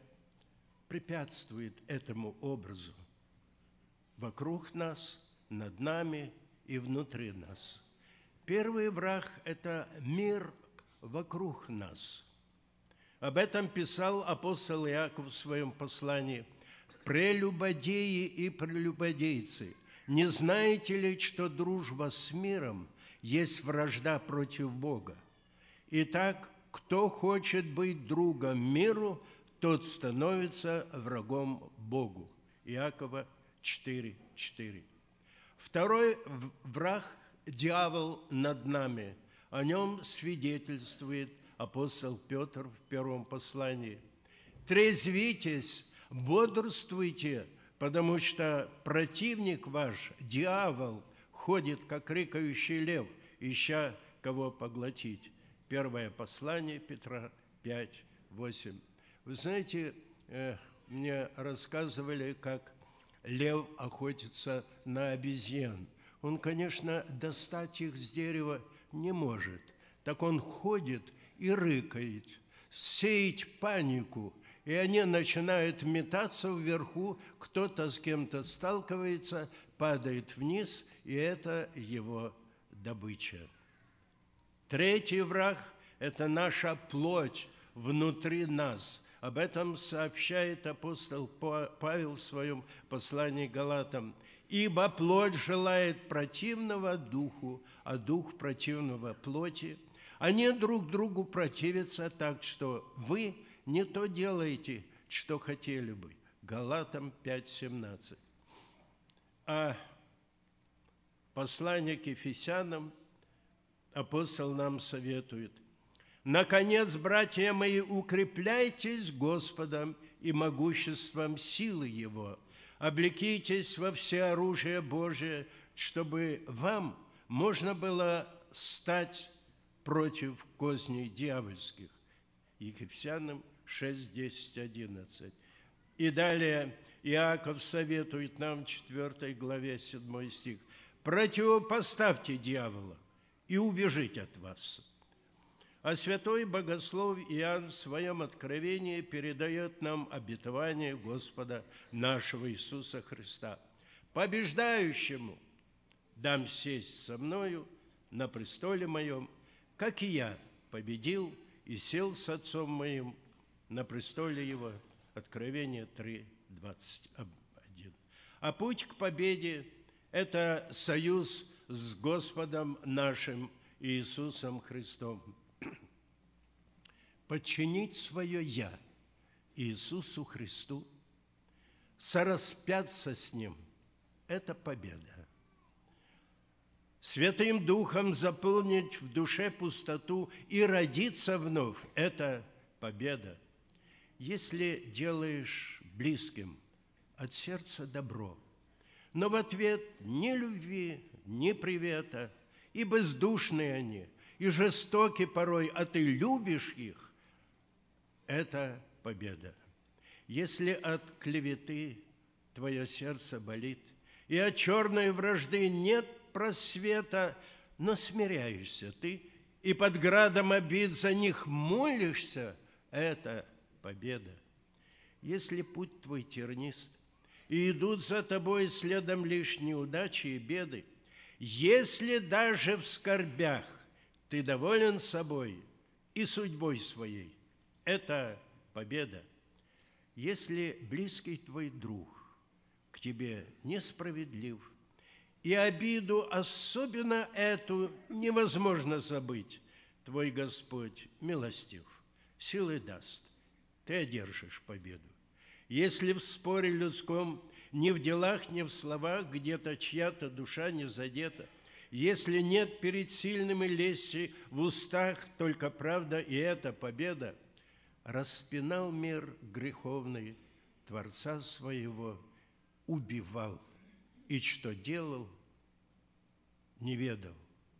препятствуют этому образу вокруг нас, над нами и внутри нас. Первый враг – это мир вокруг нас. Об этом писал апостол Иаков в своем послании. «Прелюбодеи и прелюбодейцы, не знаете ли, что дружба с миром есть вражда против Бога? Итак, кто хочет быть другом миру, тот становится врагом Богу». Иакова 4:4. Второй враг – дьявол над нами. О нем свидетельствует апостол Петр в первом послании. «Трезвитесь, бодрствуйте, потому что противник ваш, дьявол, ходит, как рыкающий лев, ища кого поглотить». Первое послание Петра 5:8. Вы знаете, мне рассказывали, как лев охотится на обезьян. Он, конечно, достать их с дерева не может. Так он ходит и рыкает, сеет панику, и они начинают метаться вверху, кто-то с кем-то сталкивается, падает вниз, и это его добыча. Третий враг – это наша плоть внутри нас. Об этом сообщает апостол Павел в своем послании к Галатам. «Ибо плоть желает противного духу, а дух противного плоти. Они друг другу противятся, так что вы не то делаете, что хотели бы». Галатам 5:17. А послание к Ефесянам апостол нам советует: «Наконец, братья мои, укрепляйтесь Господом и могуществом силы Его, облекитесь во всеоружие Божие, чтобы вам можно было стать против козней дьявольских». Ефесянам 6:10-11. И далее Иаков советует нам в 4 главе 7 стих: «Противопоставьте дьявола, и убежит от вас». А святой богослов Иоанн в своем откровении передает нам обетование Господа нашего Иисуса Христа: «Побеждающему дам сесть со мною на престоле моем, как и я победил и сел с Отцом моим на престоле Его». Откровение 3:21. А путь к победе – это союз с Господом нашим Иисусом Христом. Подчинить свое «я» Иисусу Христу, сораспяться с Ним – это победа. Святым Духом заполнить в душе пустоту и родиться вновь – это победа. Если делаешь близким от сердца добро, но в ответ ни любви, ни привета, и бездушные они, и жестоки порой, а ты любишь их – это победа. Если от клеветы твое сердце болит, и от черной вражды нет просвета, но смиряешься ты, и под градом обид за них молишься – это победа. Если путь твой тернист, и идут за тобой следом лишь неудачи и беды, если даже в скорбях ты доволен собой и судьбой своей, это победа. Если близкий твой друг к тебе несправедлив, и обиду, особенно эту, невозможно забыть, твой Господь милостив, силы даст, ты одержишь победу. Если в споре людском, ни в делах, ни в словах, где-то чья-то душа не задета, если нет перед сильными лести в устах только правда, и это победа, распинал мир греховный, Творца своего убивал, и что делал, не ведал.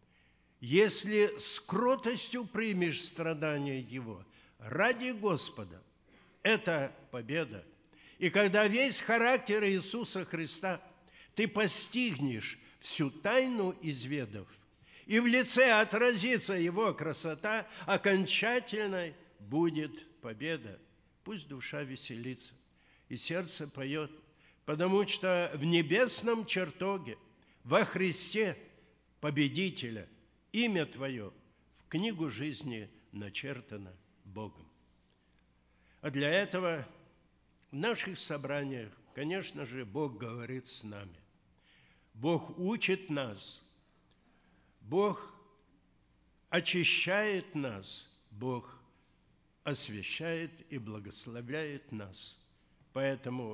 Если с кротостью примешь страдания его ради Господа, это победа. И когда весь характер Иисуса Христа ты постигнешь, всю тайну изведав, и в лице отразится Его красота, окончательной будет победа. Пусть душа веселится, и сердце поет, потому что в небесном чертоге, во Христе, победителя, имя Твое в книгу жизни начертано Богом. А для этого в наших собраниях, конечно же, Бог говорит с нами. Бог учит нас, Бог очищает нас, Бог освящает и благословляет нас. Поэтому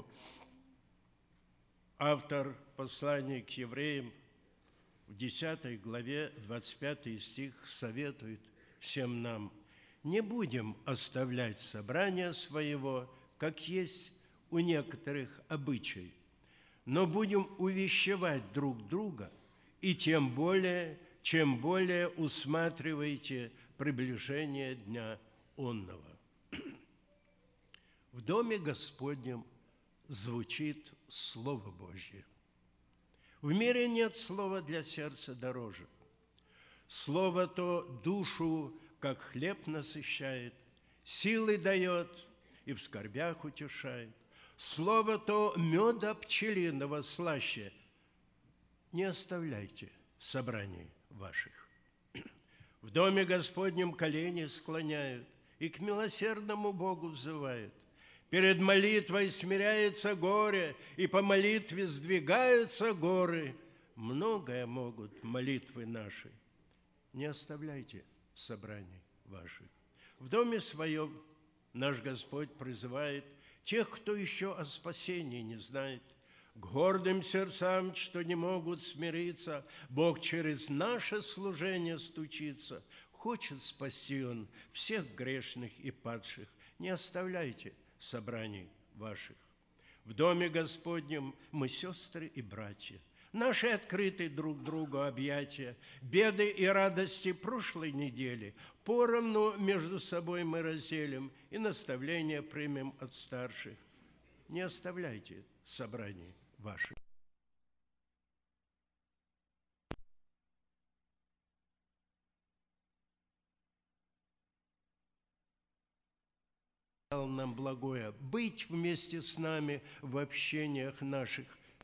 автор послания к евреям в 10 главе 25 стих советует всем нам: не будем оставлять собрания своего, как есть у некоторых обычай, но будем увещевать друг друга, и тем более, чем более усматриваете приближение дня онного. В Доме Господнем звучит Слово Божье. В мире нет слова для сердца дороже. Слово то душу, как хлеб, насыщает, силы дает и в скорбях утешает. Слово то меда пчелиного слаще. Не оставляйте собраний ваших. В Доме Господнем колени склоняют и к милосердному Богу взывают. Перед молитвой смиряется горе, и по молитве сдвигаются горы. Многое могут молитвы наши. Не оставляйте собраний ваших. В доме своем наш Господь призывает тех, кто еще о спасении не знает, к гордым сердцам, что не могут смириться. Бог через наше служение стучится. Хочет спасти Он всех грешных и падших. Не оставляйте собраний ваших. В Доме Господнем мы сестры и братья. Наши открытые друг другу объятия, беды и радости прошлой недели поровну между собой мы разделим и наставления примем от старших. Не оставляйте собраний ваших. Дал нам благое быть вместе с нами в общениях наших.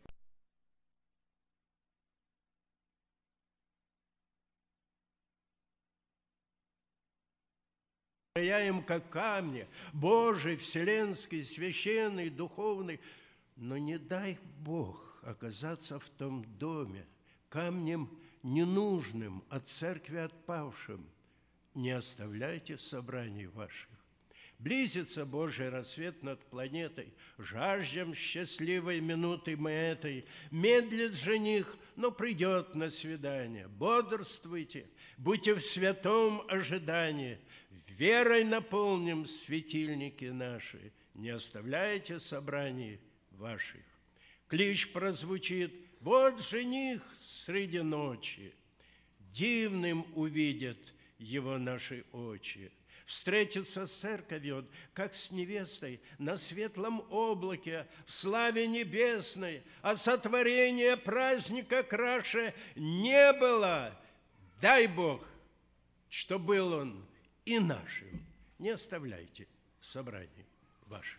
Строяем как камни, Божий, вселенский, священный, духовный. Но не дай Бог оказаться в том доме, камнем ненужным, от церкви отпавшим. Не оставляйте собраний ваших. Близится Божий рассвет над планетой, жаждем счастливой минуты мы этой. Медлит жених, но придет на свидание. Бодрствуйте, будьте в святом ожидании. Верой наполним светильники наши. Не оставляйте собраний ваших. Клич прозвучит: вот жених среди ночи. Дивным увидят его наши очи. Встретится с церковью, как с невестой, на светлом облаке, в славе небесной, а сотворения праздника краше не было. Дай Бог, что был он и нашим. Не оставляйте собраний ваших.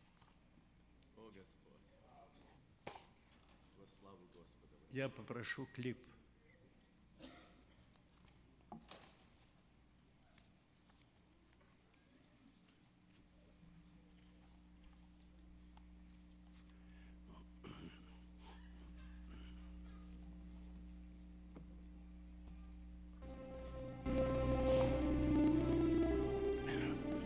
Я попрошу клип. В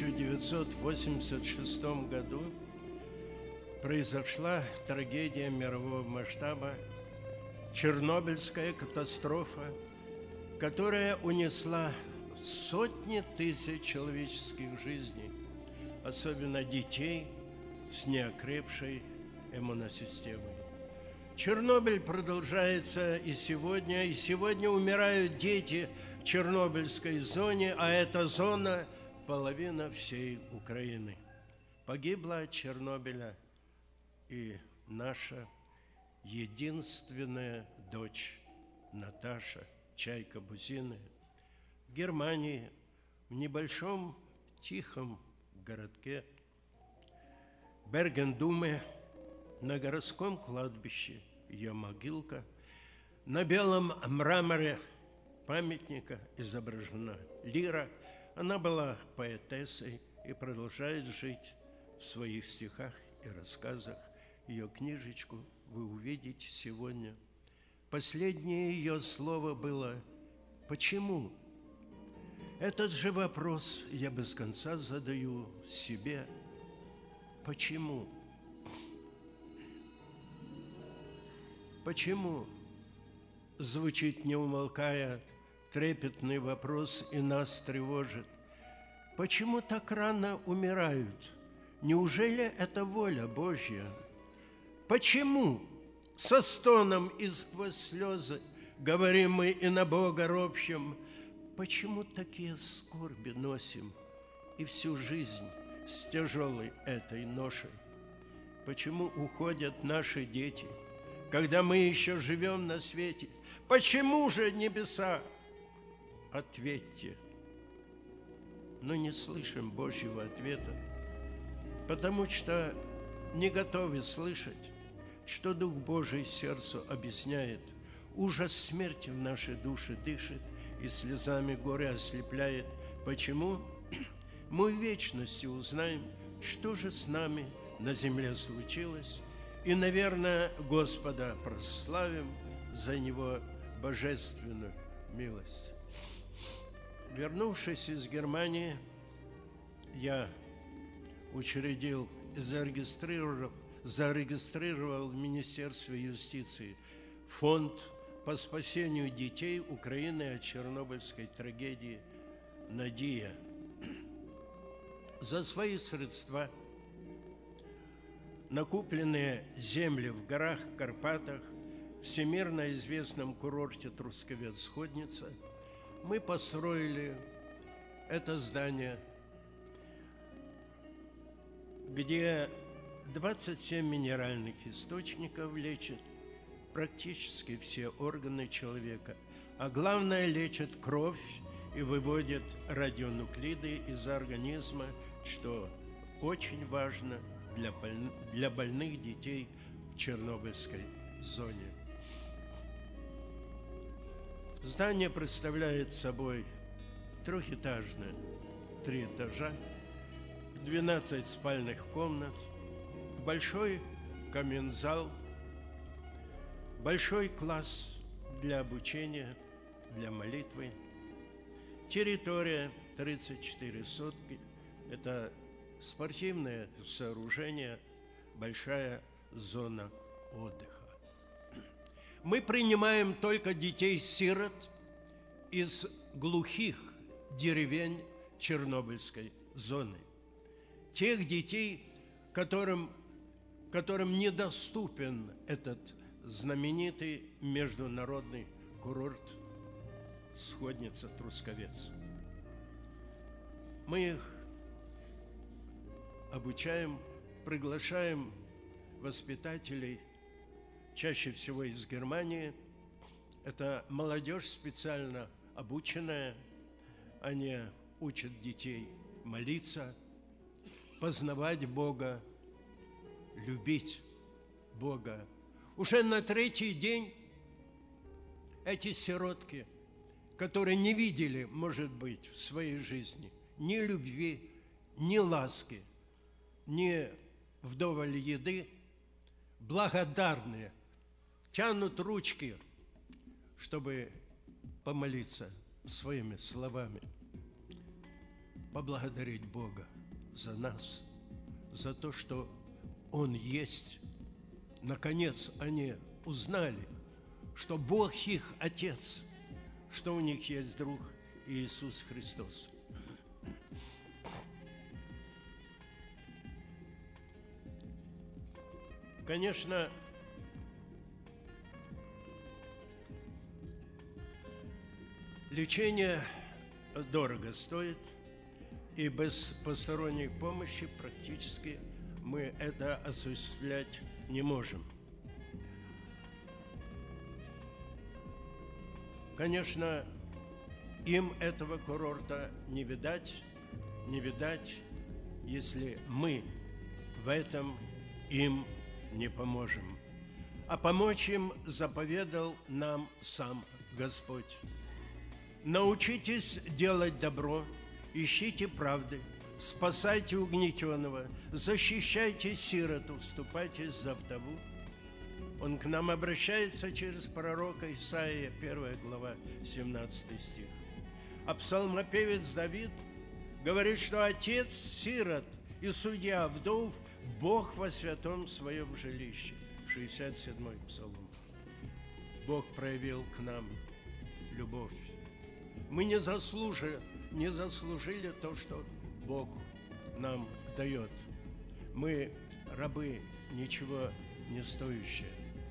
1986 году произошла трагедия мирового масштаба, Чернобыльская катастрофа, которая унесла сотни тысяч человеческих жизней, особенно детей с неокрепшей иммуносистемой. Чернобыль продолжается и сегодня умирают дети в Чернобыльской зоне, а эта зона – половина всей Украины. Погибла от Чернобыля и наша единственная дочь Наташа, чайка Бузины, в Германии, в небольшом тихом городке Бергендуме, на городском кладбище, ее могилка На белом мраморе памятника изображена лира. Она была поэтессой и продолжает жить в своих стихах и рассказах. Ее книжечку вы увидите сегодня. Последнее ее слово было «Почему?». Этот же вопрос я без конца задаю себе. Почему? Почему? Звучит, не умолкая, трепетный вопрос и нас тревожит. Почему так рано умирают? Неужели это воля Божья? Почему со стоном и сквозь слезы говорим мы и на Бога ропщем? Почему такие скорби носим и всю жизнь с тяжелой этой ношей? Почему уходят наши дети, когда мы еще живем на свете? Почему же, небеса? Ответьте. Но не слышим Божьего ответа, потому что не готовы слышать, что Дух Божий сердцу объясняет. Ужас смерти в нашей душе дышит и слезами горе ослепляет. Почему? Мы в вечности узнаем, что же с нами на земле случилось, и, наверное, Господа прославим за Него божественную милость. Вернувшись из Германии, я учредил и зарегистрировал в Министерстве юстиции фонд по спасению детей Украины от чернобыльской трагедии «Надия». За свои средства, накупленные земли в горах, Карпатах, всемирно известном курорте Трусковец-Сходница, мы построили это здание, где 27 минеральных источников лечат практически все органы человека, а главное, лечат кровь и выводят радионуклиды из организма, что очень важно для больных детей в Чернобыльской зоне. Здание представляет собой трехэтажное, 3 этажа, 12 спальных комнат, большой камин-зал, большой класс для обучения, для молитвы. Территория 34 сотки. Это спортивное сооружение, большая зона отдыха. Мы принимаем только детей-сирот из глухих деревень Чернобыльской зоны. Тех детей, которым недоступен этот знаменитый международный курорт Сходница Трусковец. Мы их обучаем, приглашаем воспитателей, чаще всего из Германии. Это молодежь специально обученная. Они учат детей молиться, познавать Бога, любить Бога. Уже на 3-й день эти сиротки, которые не видели, может быть, в своей жизни ни любви, ни ласки, ни вдоволь еды, благодарные, тянут ручки, чтобы помолиться своими словами, поблагодарить Бога за нас, за то, что Он есть. Наконец они узнали, что Бог их Отец, что у них есть друг Иисус Христос. Конечно, лечение дорого стоит, и без посторонней помощи практически мы это осуществлять не можем. Конечно, им этого курорта не видать, если мы в этом им не поможем. а помочь им заповедал нам сам Господь. Научитесь делать добро, ищите правды, спасайте угнетенного, защищайте сироту, вступайте за вдову. Он к нам обращается через пророка Исаия, 1 глава, 17 стих. А псалмопевец Давид говорит, что отец сирот и судья вдов Бог во святом своем жилище. 67-й псалом. Бог проявил к нам любовь. Мы не заслужили то, что Бог нам дает. Мы рабы, ничего не стоящие.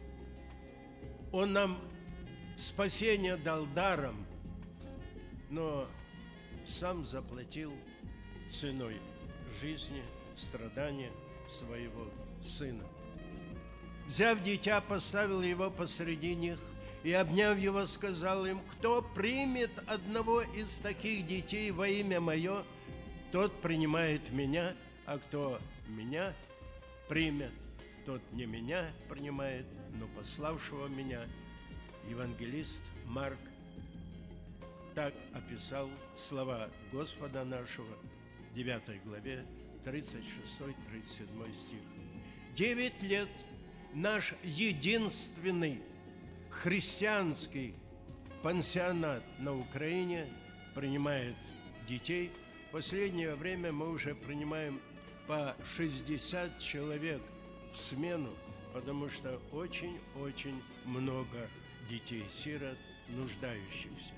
Он нам спасение дал даром, но сам заплатил ценой жизни, страдания своего Сына. Взяв дитя, поставил его посреди них и, обняв его, сказал им: кто примет одного из таких детей во имя мое, тот принимает меня, а кто меня примет, тот не меня принимает, но пославшего меня. Евангелист Марк так описал слова Господа нашего, 9 главе, 36-37 стих. 9 лет наш единственный христианский пансионат на Украине принимает детей. В последнее время мы уже принимаем по 60 человек в смену, потому что очень-очень много детей-сирот, нуждающихся.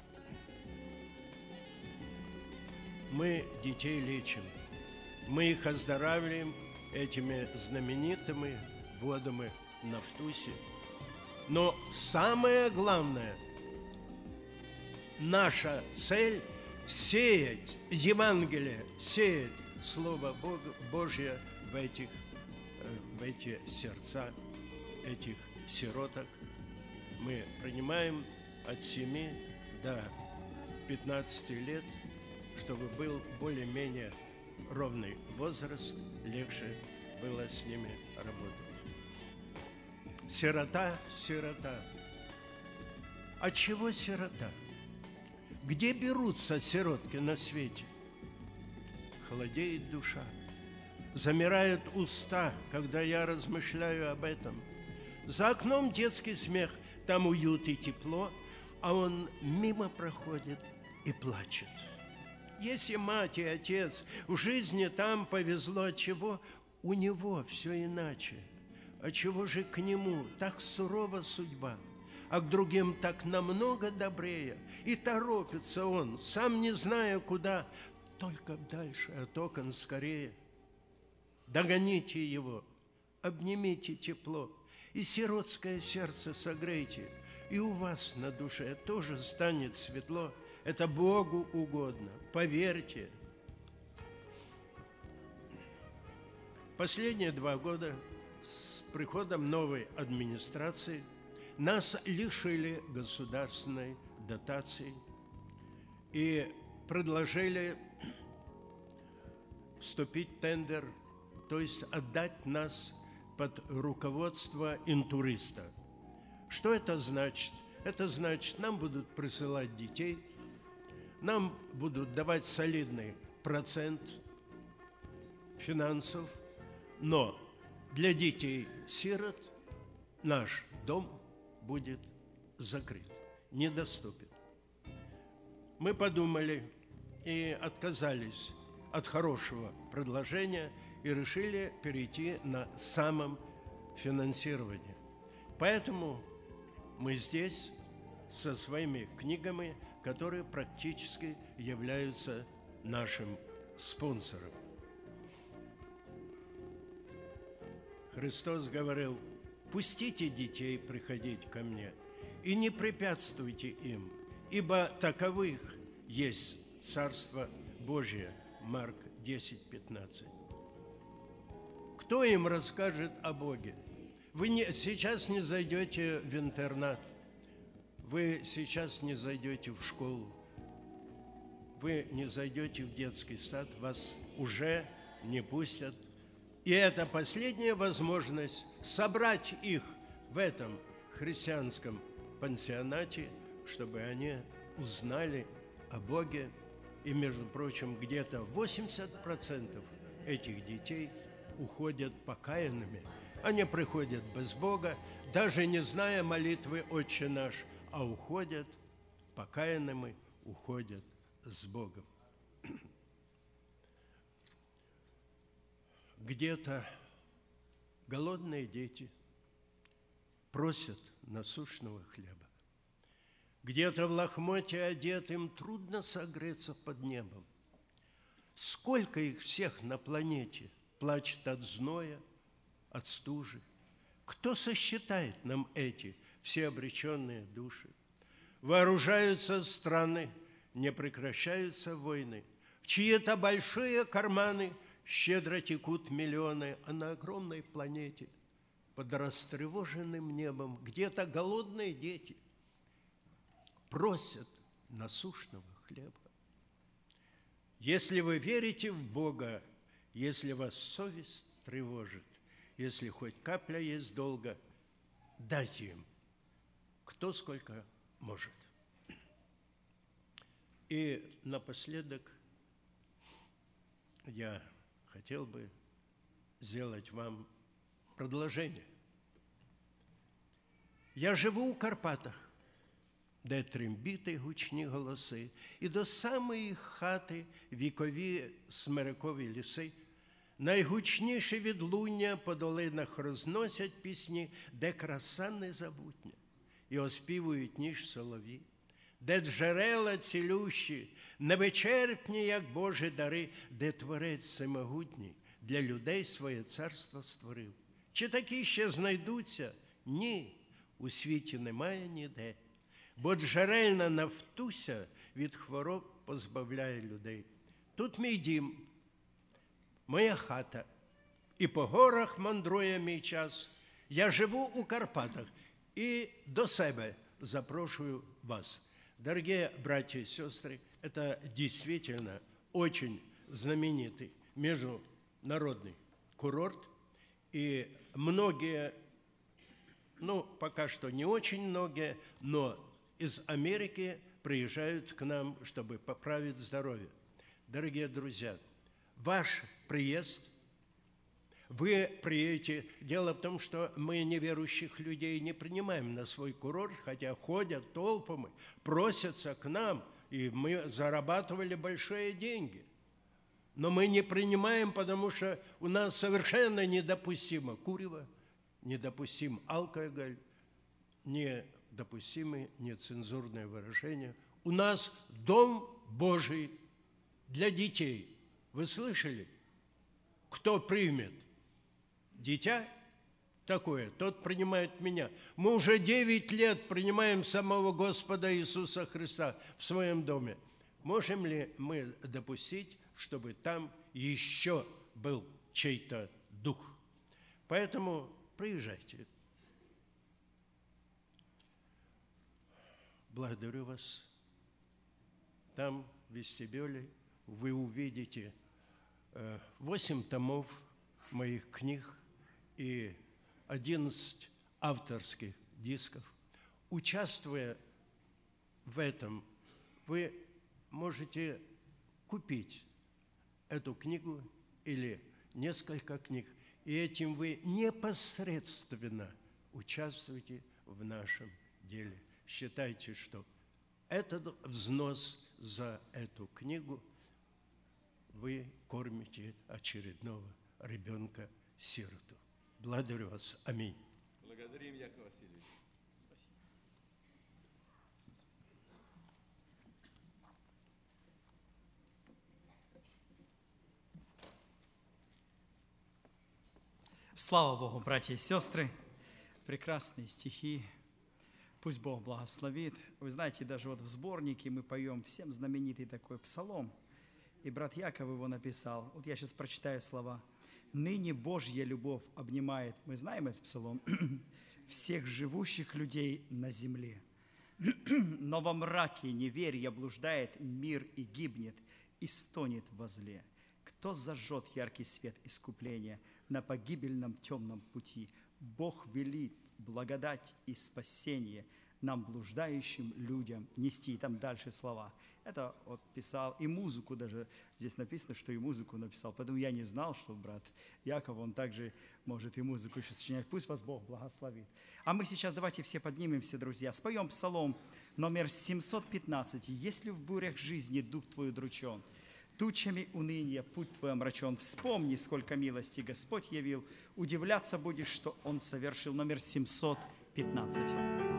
Мы детей лечим, мы их оздоравливаем этими знаменитыми водами Нафтуси. Но самое главное, наша цель – сеять Евангелие, сеять Слово Божье в эти сердца этих сироток. Мы принимаем от 7 до 15 лет, чтобы был более-менее ровный возраст, легче было с ними работать. Сирота. От чего сирота? Где берутся сиротки на свете? Холодеет душа, замирают уста, когда я размышляю об этом. За окном детский смех, там уют и тепло, а он мимо проходит и плачет. Если мать и отец в жизни там повезло, от чего у него все иначе? А чего же к нему так сурова судьба, а к другим так намного добрее? И торопится он, сам не зная куда, только дальше от окон скорее. Догоните его, обнимите тепло, и сиротское сердце согрейте, и у вас на душе тоже станет светло. Это Богу угодно, поверьте. Последние 2 года с приходом новой администрации нас лишили государственной дотации и предложили вступить в тендер, то есть отдать нас под руководство интуриста. Что это значит? Это значит, нам будут присылать детей, нам будут давать солидный процент финансов, но для детей-сирот наш дом будет закрыт, недоступен. Мы подумали и отказались от хорошего предложения и решили перейти на самофинансирование. Поэтому мы здесь со своими книгами, которые практически являются нашим спонсором. Христос говорил: «Пустите детей приходить ко мне и не препятствуйте им, ибо таковых есть Царство Божие». Марк 10:15. Кто им расскажет о Боге? Вы сейчас не зайдете в интернат, вы сейчас не зайдете в школу, вы не зайдете в детский сад, вас уже не пустят. И это последняя возможность собрать их в этом христианском пансионате, чтобы они узнали о Боге. И, между прочим, где-то 80% этих детей уходят покаянными. Они приходят без Бога, даже не зная молитвы «Отче наш», а уходят покаянными, уходят с Богом. Где-то голодные дети просят насущного хлеба. Где-то в лохмотье одет, им трудно согреться под небом. Сколько их всех на планете плачет от зноя, от стужи? Кто сосчитает нам эти все обреченные души? Вооружаются страны, не прекращаются войны. В чьи-то большие карманы щедро текут миллионы, а на огромной планете под растревоженным небом где-то голодные дети просят насущного хлеба. Если вы верите в Бога, если вас совесть тревожит, если хоть капля есть долга, дайте им, кто сколько может. И напоследок я хотел бы сделать вам предложение. Я живу у Карпатах, де трембіти гучні голоси, і до самої хати вікові смирикові ліси. Найгучніші відлуння по долинах розносять пісні, де краса незабутня, і оспівують ніж солові, де джерела цілющі, невичерпні, як Божі дари, де Творець всемогутній для людей своє царство створив. Чи такі ще знайдуться? Ні, у світі немає ніде. Бо джерельна Нафтуся від хвороб позбавляє людей. Тут мій дім, моя хата, і по горах мандрує мій час. Я живу у Карпатах і до себе запрошую вас. Дорогие братья и сестры, это действительно очень знаменитый международный курорт. И многие, пока что не очень многие, но из Америки приезжают к нам, чтобы поправить здоровье. Дорогие друзья, ваш приезд, вы приедете. Дело в том, что мы неверующих людей не принимаем на свой курорт, хотя ходят толпами, просятся к нам, и мы зарабатывали большие деньги. Но мы не принимаем, потому что у нас совершенно недопустимо курево, недопустим алкоголь, недопустимы нецензурные выражения. У нас Дом Божий для детей. Вы слышали? Кто примет дитя такое, тот принимает меня. Мы уже 9 лет принимаем самого Господа Иисуса Христа в своем доме. Можем ли мы допустить, чтобы там еще был чей-то дух? Поэтому приезжайте. Благодарю вас. Там, в вестибюле, вы увидите 8 томов моих книг и 11 авторских дисков. Участвуя в этом, вы можете купить эту книгу или несколько книг, и этим вы непосредственно участвуете в нашем деле. Считайте, что этот взнос за эту книгу вы кормите очередного ребенка-сироту. Благодарю вас. Аминь. Благодарим, Яков Васильевич. Спасибо. Слава Богу, братья и сестры, прекрасные стихи. Пусть Бог благословит. Вы знаете, даже вот в сборнике мы поем всем знаменитый такой псалом. И брат Яков его написал. Вот я сейчас прочитаю слова. «Ныне Божья любовь обнимает». Мы знаем этот псалом. «Всех живущих людей на земле. Но во мраке неверия блуждает мир и гибнет, и стонет возле. Кто зажжет яркий свет искупления на погибельном темном пути? Бог велит благодать и спасение нам, блуждающим людям, нести. И там дальше слова. Это вот писал, и музыку даже, здесь написано, что и музыку написал. Поэтому я не знал, что брат Яков, он также может и музыку еще сочинять. Пусть вас Бог благословит. А мы сейчас давайте все поднимемся, друзья. Споем псалом номер 715. «Если в бурях жизни дух твой удручен, тучами уныния путь твой омрачен, вспомни, сколько милости Господь явил, удивляться будешь, что Он совершил». Номер 715.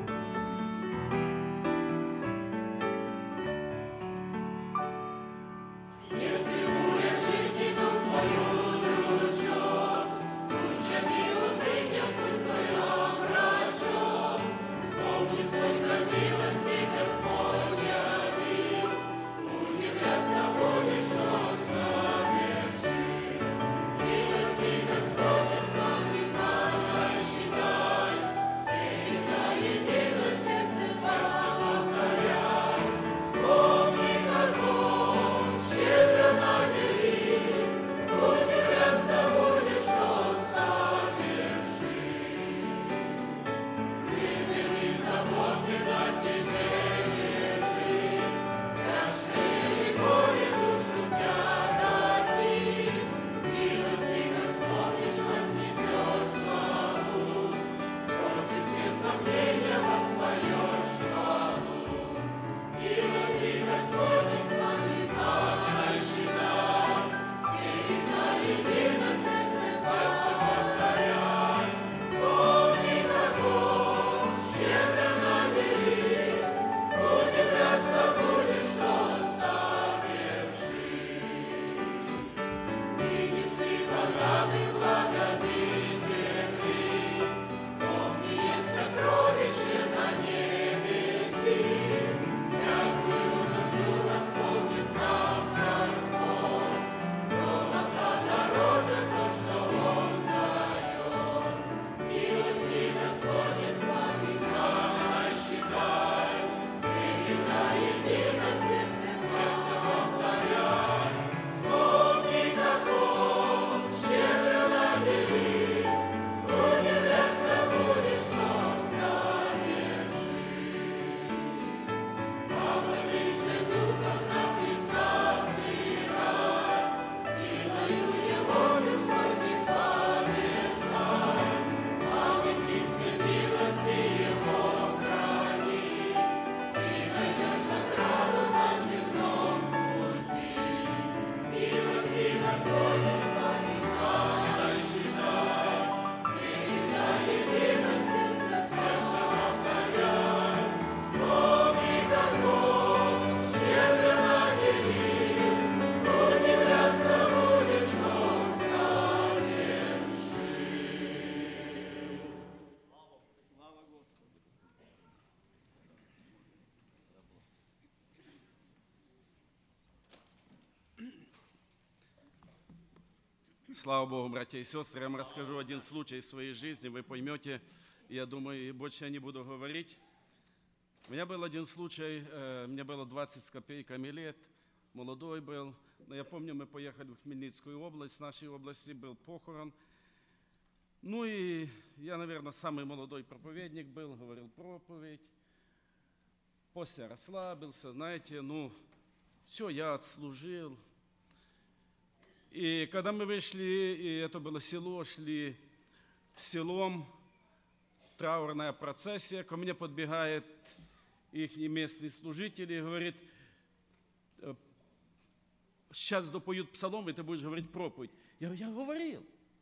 Слава Богу, братья и сестры, я вам расскажу один случай из своей жизни, вы поймете, я думаю, и больше я не буду говорить. У меня был один случай, мне было 20 с копейками лет, молодой был, но я помню, мы поехали в Хмельницкую область, в нашей области был похорон. Ну и я, наверное, самый молодой проповедник был, говорил проповедь. После расслабился, знаете, все, я отслужил. И когда мы вышли, и это было село, шли селом, траурная процессия, ко мне подбегает их местный служитель и говорит: сейчас допоют псалом, и ты будешь говорить проповедь. Я говорю: я говорил.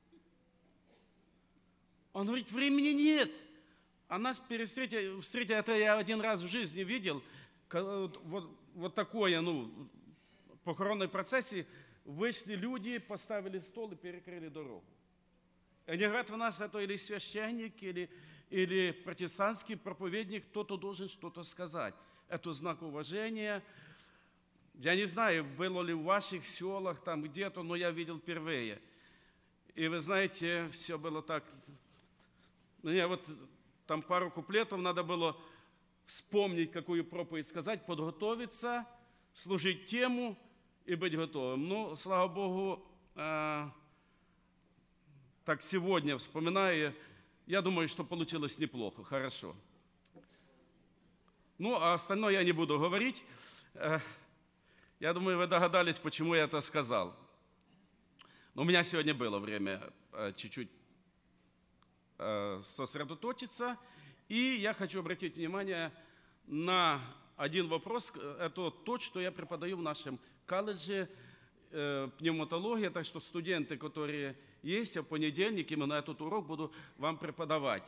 Он говорит: времени нет. А нас встретили, это я один раз в жизни видел, вот такое, похоронной процессии, вышли люди, поставили стол и перекрыли дорогу. И они говорят: у нас это или священник, или протестантский проповедник, кто-то должен что-то сказать. Это знак уважения. Я не знаю, было ли в ваших селах там где-то, но я видел впервые. И вы знаете, все было так. Мне вот там пару куплетов надо было вспомнить, какую проповедь сказать, подготовиться, служить тему и быть готовым. Слава Богу, так сегодня, вспоминая, Я думаю, что получилось неплохо, хорошо. Ну, а остальное я не буду говорить. Я думаю, вы догадались, почему я это сказал. Но у меня сегодня было время чуть-чуть сосредоточиться. И я хочу обратить внимание на один вопрос. Это то, что я преподаю в нашем колледже пневматология. Так что студенты, которые есть, в понедельник именно этот урок буду вам преподавать.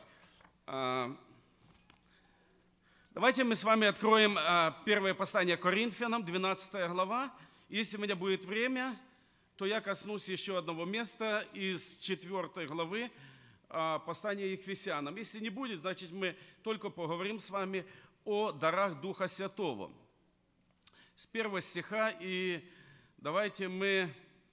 Давайте мы с вами откроем первое послание Коринфянам, 12 глава. Если у меня будет время, то я коснусь еще одного места из 4 главы послания Ефесянам. Если не будет, значит, мы только поговорим с вами о дарах Духа Святого. С 1 стиха, и давайте мы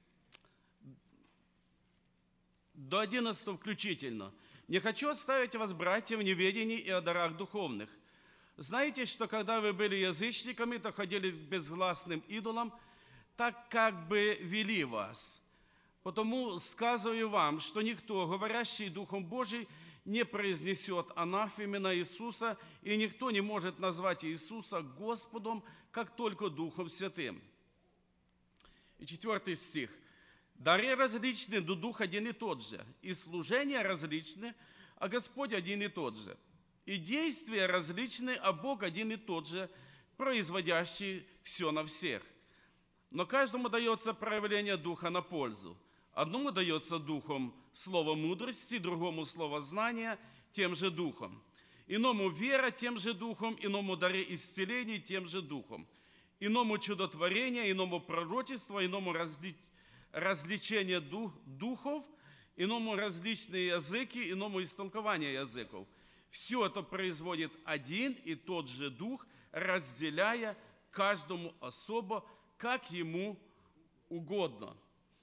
до 11 включительно. «Не хочу оставить вас, братья, в неведении и о дарах духовных. Знаете, что когда вы были язычниками, то ходили к безгласным идолам, так как бы вели вас. Потому сказываю вам, что никто, говорящий Духом Божиим, не произнесет анафемы на Иисуса, и никто не может назвать Иисуса Господом, как только Духом Святым». И 4 стих. «Дары различны, но Дух один и тот же, и служения различны, а Господь один и тот же. И действия различны, а Бог один и тот же, производящий все на всех. Но каждому дается проявление Духа на пользу. Одному дается Духом слово мудрости, другому слово знания, тем же Духом. Иному вера, тем же Духом, иному дары исцелений, тем же Духом. Иному чудотворение, иному пророчество, иному развлечение духов, иному различные языки, иному истолкование языков. Все это производит один и тот же Дух, разделяя каждому особо, как ему угодно».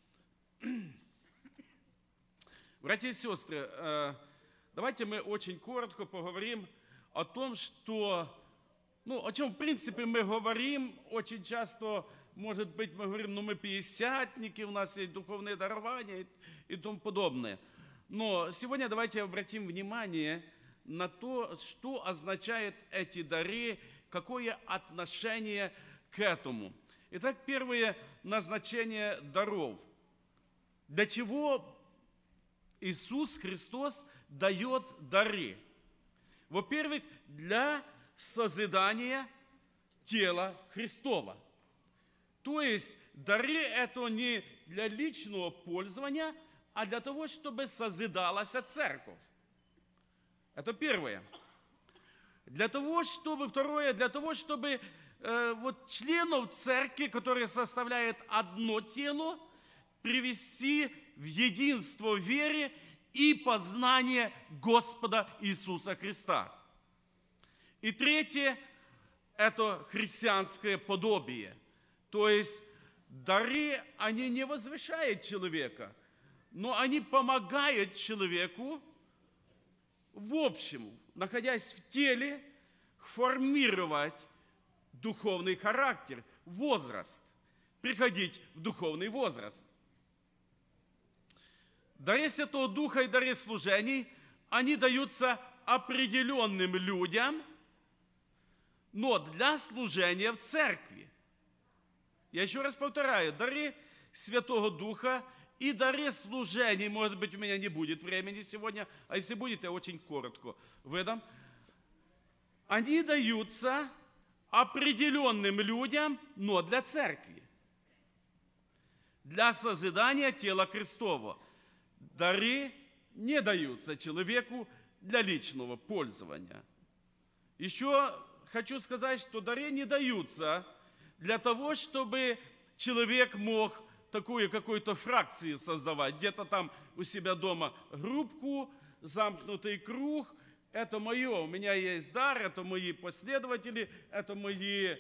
Братья и сестры, давайте мы очень коротко поговорим о том, что, о чем в принципе мы говорим очень часто. Может быть, мы говорим, мы пятидесятники, у нас есть духовные дарования и тому подобное. Но сегодня давайте обратим внимание на то, что означают эти дары, какое отношение к этому. Итак, первое назначение даров. Для чего Иисус Христос дает дары? Во-первых, для созидания тела Христова. То есть дары это не для личного пользования, а для того, чтобы созидалась церковь. Это первое. Второе, для того, чтобы членов церкви, которые составляют одно тело, привести в единство в вере и познание Господа Иисуса Христа. И третье, это христианское подобие. То есть дары, они не возвышают человека, но они помогают человеку в общем, находясь в теле, формировать духовный характер, возраст, приходить в духовный возраст. Дары Святого Духа и дары служений, они даются определенным людям, но для служения в церкви. Я еще раз повторяю, дары Святого Духа и дары служений, может быть, у меня не будет времени сегодня, а если будет, я очень коротко выдам. Они даются определенным людям, но для церкви. Для созидания тела Христова. Дары не даются человеку для личного пользования. Еще хочу сказать, что дары не даются для того, чтобы человек мог такую какую-то фракцию создавать. Где-то там у себя дома группку, замкнутый круг. Это мое, у меня есть дар, это мои последователи, это мои,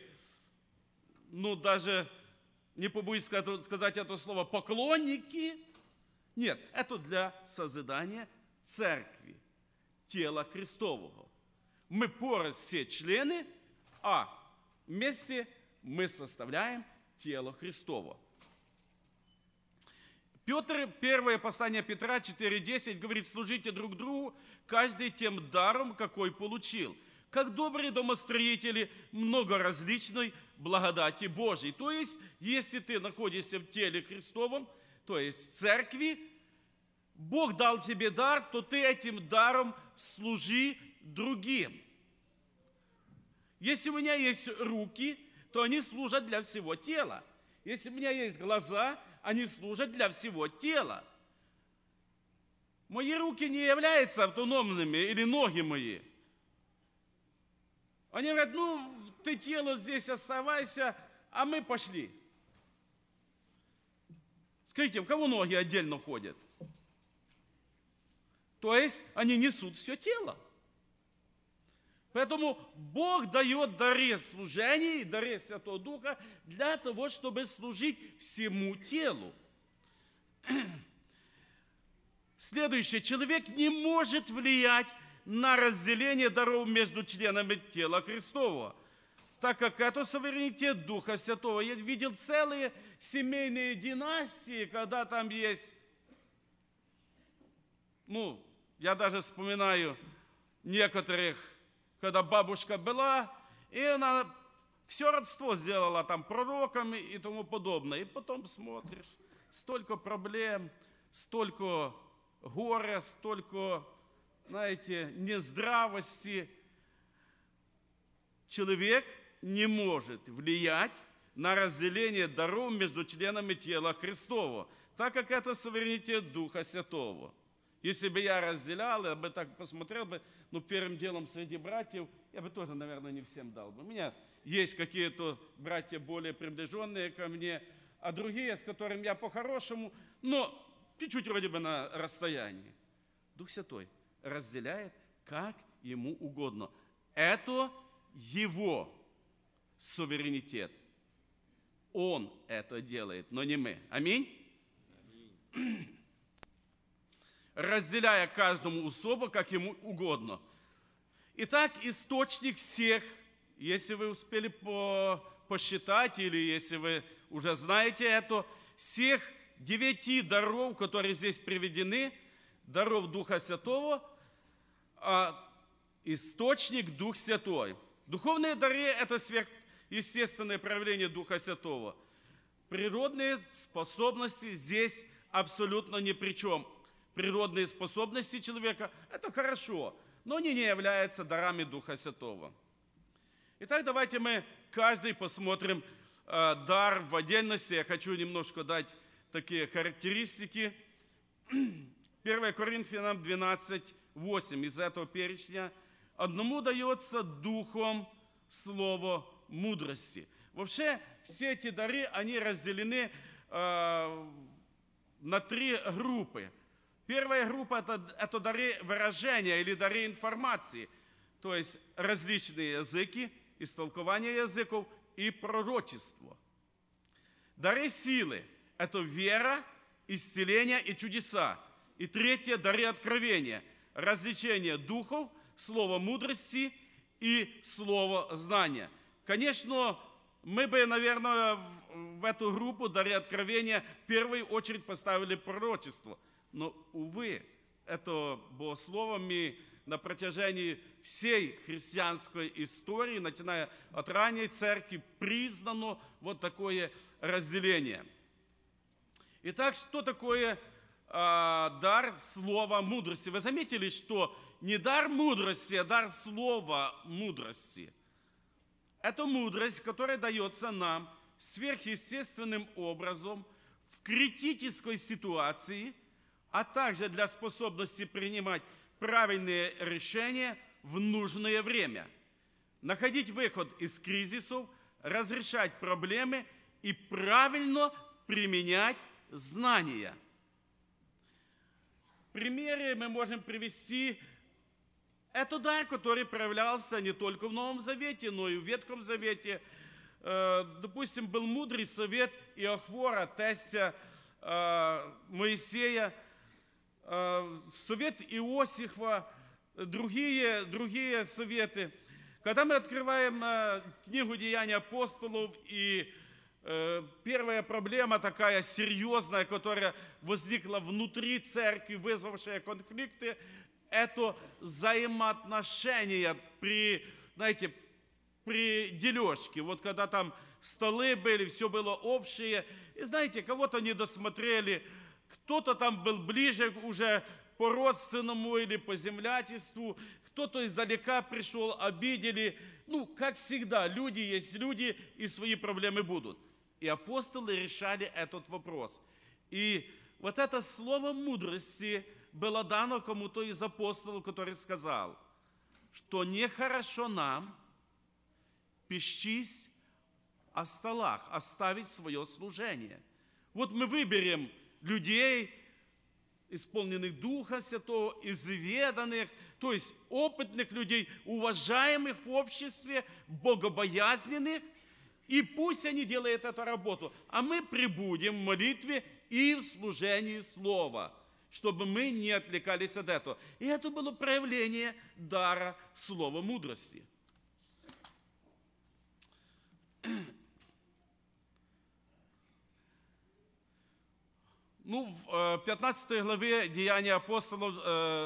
даже не побоюсь сказать это слово, поклонники. Нет, это для созидания церкви, тела Христового. Мы порознь все члены, а вместе мы составляем тело Христово. Петр, первое послание Петра 4:10 говорит: служите друг другу, каждый тем даром, какой получил, как добрые домостроители многоразличной благодати Божьей. То есть, если ты находишься в теле Христовом, то есть в церкви, Бог дал тебе дар, то ты этим даром служи другим. Если у меня есть руки, то они служат для всего тела. Если у меня есть глаза, они служат для всего тела. Мои руки не являются автономными, или ноги мои. Они говорят: ну, ты тело здесь оставайся, а мы пошли. Скажите, у кого ноги отдельно ходят? То есть они несут все тело. Поэтому Бог дает дары служения и дары Святого Духа для того, чтобы служить всему телу. Следующее. Человек не может влиять на разделение даров между членами тела Христова, так как это суверенитет Духа Святого. Я видел целые семейные династии, когда там есть, я даже вспоминаю некоторых, когда бабушка была, и она все родство сделала там пророками и тому подобное. И потом смотришь, столько проблем, столько горя, столько, знаете, нездравости. Человек не может влиять на разделение даров между членами тела Христова, так как это суверенитет Духа Святого. Если бы я разделял, я бы так посмотрел бы, первым делом среди братьев, я бы тоже, наверное, не всем дал бы. У меня есть какие-то братья более приближенные ко мне, а другие, с которыми я по-хорошему, но чуть-чуть вроде бы на расстоянии. Дух Святой разделяет, как ему угодно. Это его суверенитет. Он это делает, но не мы. Аминь? Аминь. Разделяя каждому особо, как ему угодно. Итак, источник всех, если вы успели посчитать, или если вы уже знаете это, всех 9 даров, которые здесь приведены, даров Духа Святого, источник Дух Святой. Духовные дары – это сверхъестественное проявление Духа Святого. Природные способности здесь абсолютно ни при чем. Природные способности человека – это хорошо, но они не являются дарами Духа Святого. Итак, давайте мы каждый посмотрим дар в отдельности. Я хочу немножко дать такие характеристики. 1 Коринфянам 12:8 из этого перечня. Одному дается Духом слово мудрости. Вообще, все эти дары, они разделены на 3 группы. Первая группа – это дары выражения или дары информации, то есть различные языки, истолкование языков и пророчество. Дары силы – это вера, исцеление и чудеса. И третье – дары откровения, развлечение духов, слово мудрости и слово знания. Конечно, мы бы, наверное, в эту группу дары откровения в первую очередь поставили пророчество. Но, увы, это богословами на протяжении всей христианской истории, начиная от ранней церкви, признано вот такое разделение. Итак, что такое дар слова мудрости? Вы заметили, что не дар мудрости, а дар слова мудрости. Это мудрость, которая дается нам сверхъестественным образом в критической ситуации, а также для способности принимать правильные решения в нужное время, находить выход из кризисов, разрешать проблемы и правильно применять знания. Примеры мы можем привести. Это дар, который проявлялся не только в Новом Завете, но и в Ветхом Завете. Допустим, был мудрый совет Иохвора, тестя Моисея, совет Иосифа, другие советы. Когда мы открываем книгу «Деяния апостолов» и первая проблема такая серьезная, которая возникла внутри церкви, вызвавшая конфликты, это взаимоотношения при, знаете, при дележке. Вот когда там столы были, все было общее. И знаете, кого-то не досмотрели, кто-то там был ближе уже по родственному или по землячеству, кто-то издалека пришел, обидели. Ну, как всегда, люди есть люди, и свои проблемы будут. И апостолы решали этот вопрос. И вот это слово мудрости было дано кому-то из апостолов, который сказал, что нехорошо нам пищись о столах, оставить свое служение. Вот мы выберем людей, исполненных Духа Святого, изведанных, то есть опытных людей, уважаемых в обществе, богобоязненных, и пусть они делают эту работу, а мы пребудем в молитве и в служении Слова, чтобы мы не отвлекались от этого. И это было проявление дара слова мудрости. Ну, в 15 главе Деяния апостолов,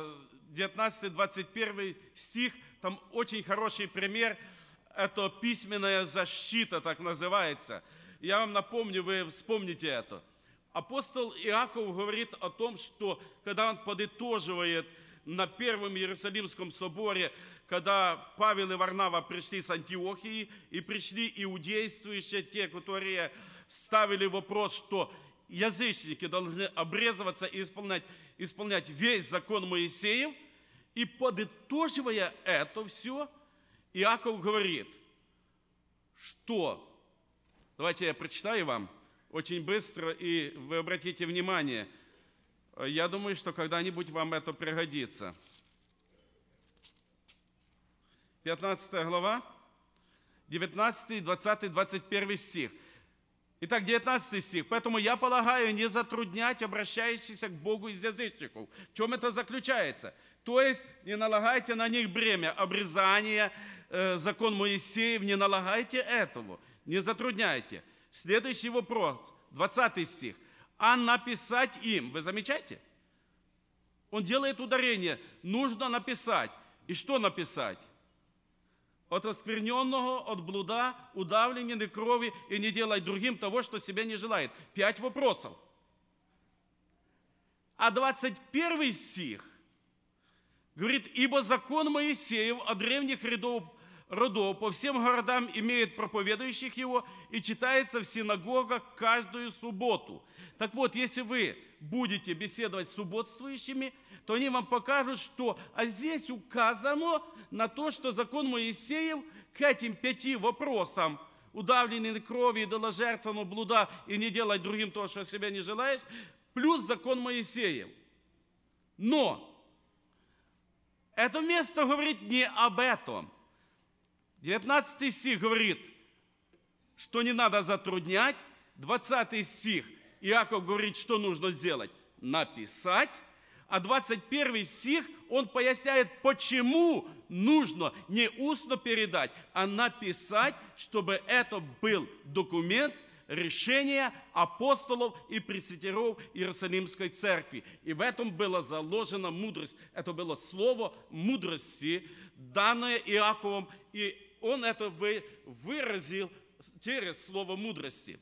19-21 стих, там очень хороший пример. Это письменная защита, так называется. Я вам напомню, вы вспомните это. Апостол Иаков говорит о том, что когда он подытоживает на Первом Иерусалимском соборе, когда Павел и Варнава пришли с Антиохии, и пришли иудействующие, те, которые ставили вопрос, что язычники должны обрезываться и исполнять весь закон Моисеев, и подытоживая это все, Иаков говорит, что, давайте я прочитаю вам очень быстро, и вы обратите внимание, я думаю, что когда-нибудь вам это пригодится. 15 глава, 19, 20, 21 стих. Итак, 19 стих. «Поэтому я полагаю не затруднять обращающихся к Богу из язычников». В чем это заключается? То есть не налагайте на них бремя обрезания, закон Моисеев, не налагайте этого, не затрудняйте. Следующий вопрос, 20 стих. «А написать им». Вы замечаете? Он делает ударение. Нужно написать. И что написать? От оскверненного, от блуда, удавленной крови, и не делай другим того, что себе не желает. 5 вопросов. А 21 стих говорит, «Ибо закон Моисеев от древних родов по всем городам имеет проповедующих его и читается в синагогах каждую субботу». Так вот, если вы будете беседовать с субботствующими, то они вам покажут, что здесь указано на то, что закон Моисеев к этим 5 вопросам, удавленной крови, идоложертвенного блуда и не делать другим то, что себе не желаешь, плюс закон Моисеев. Но это место говорит не об этом. 19 стих говорит, что не надо затруднять. 20 стих Иаков говорит, что нужно сделать. Написать. А 21 стих, он поясняет, почему нужно не устно передать, а написать, чтобы это был документ решения апостолов и пресвитеров Иерусалимской церкви. И в этом была заложена мудрость. Это было слово мудрости, данное Иаковом, и он это выразил через слово мудрости.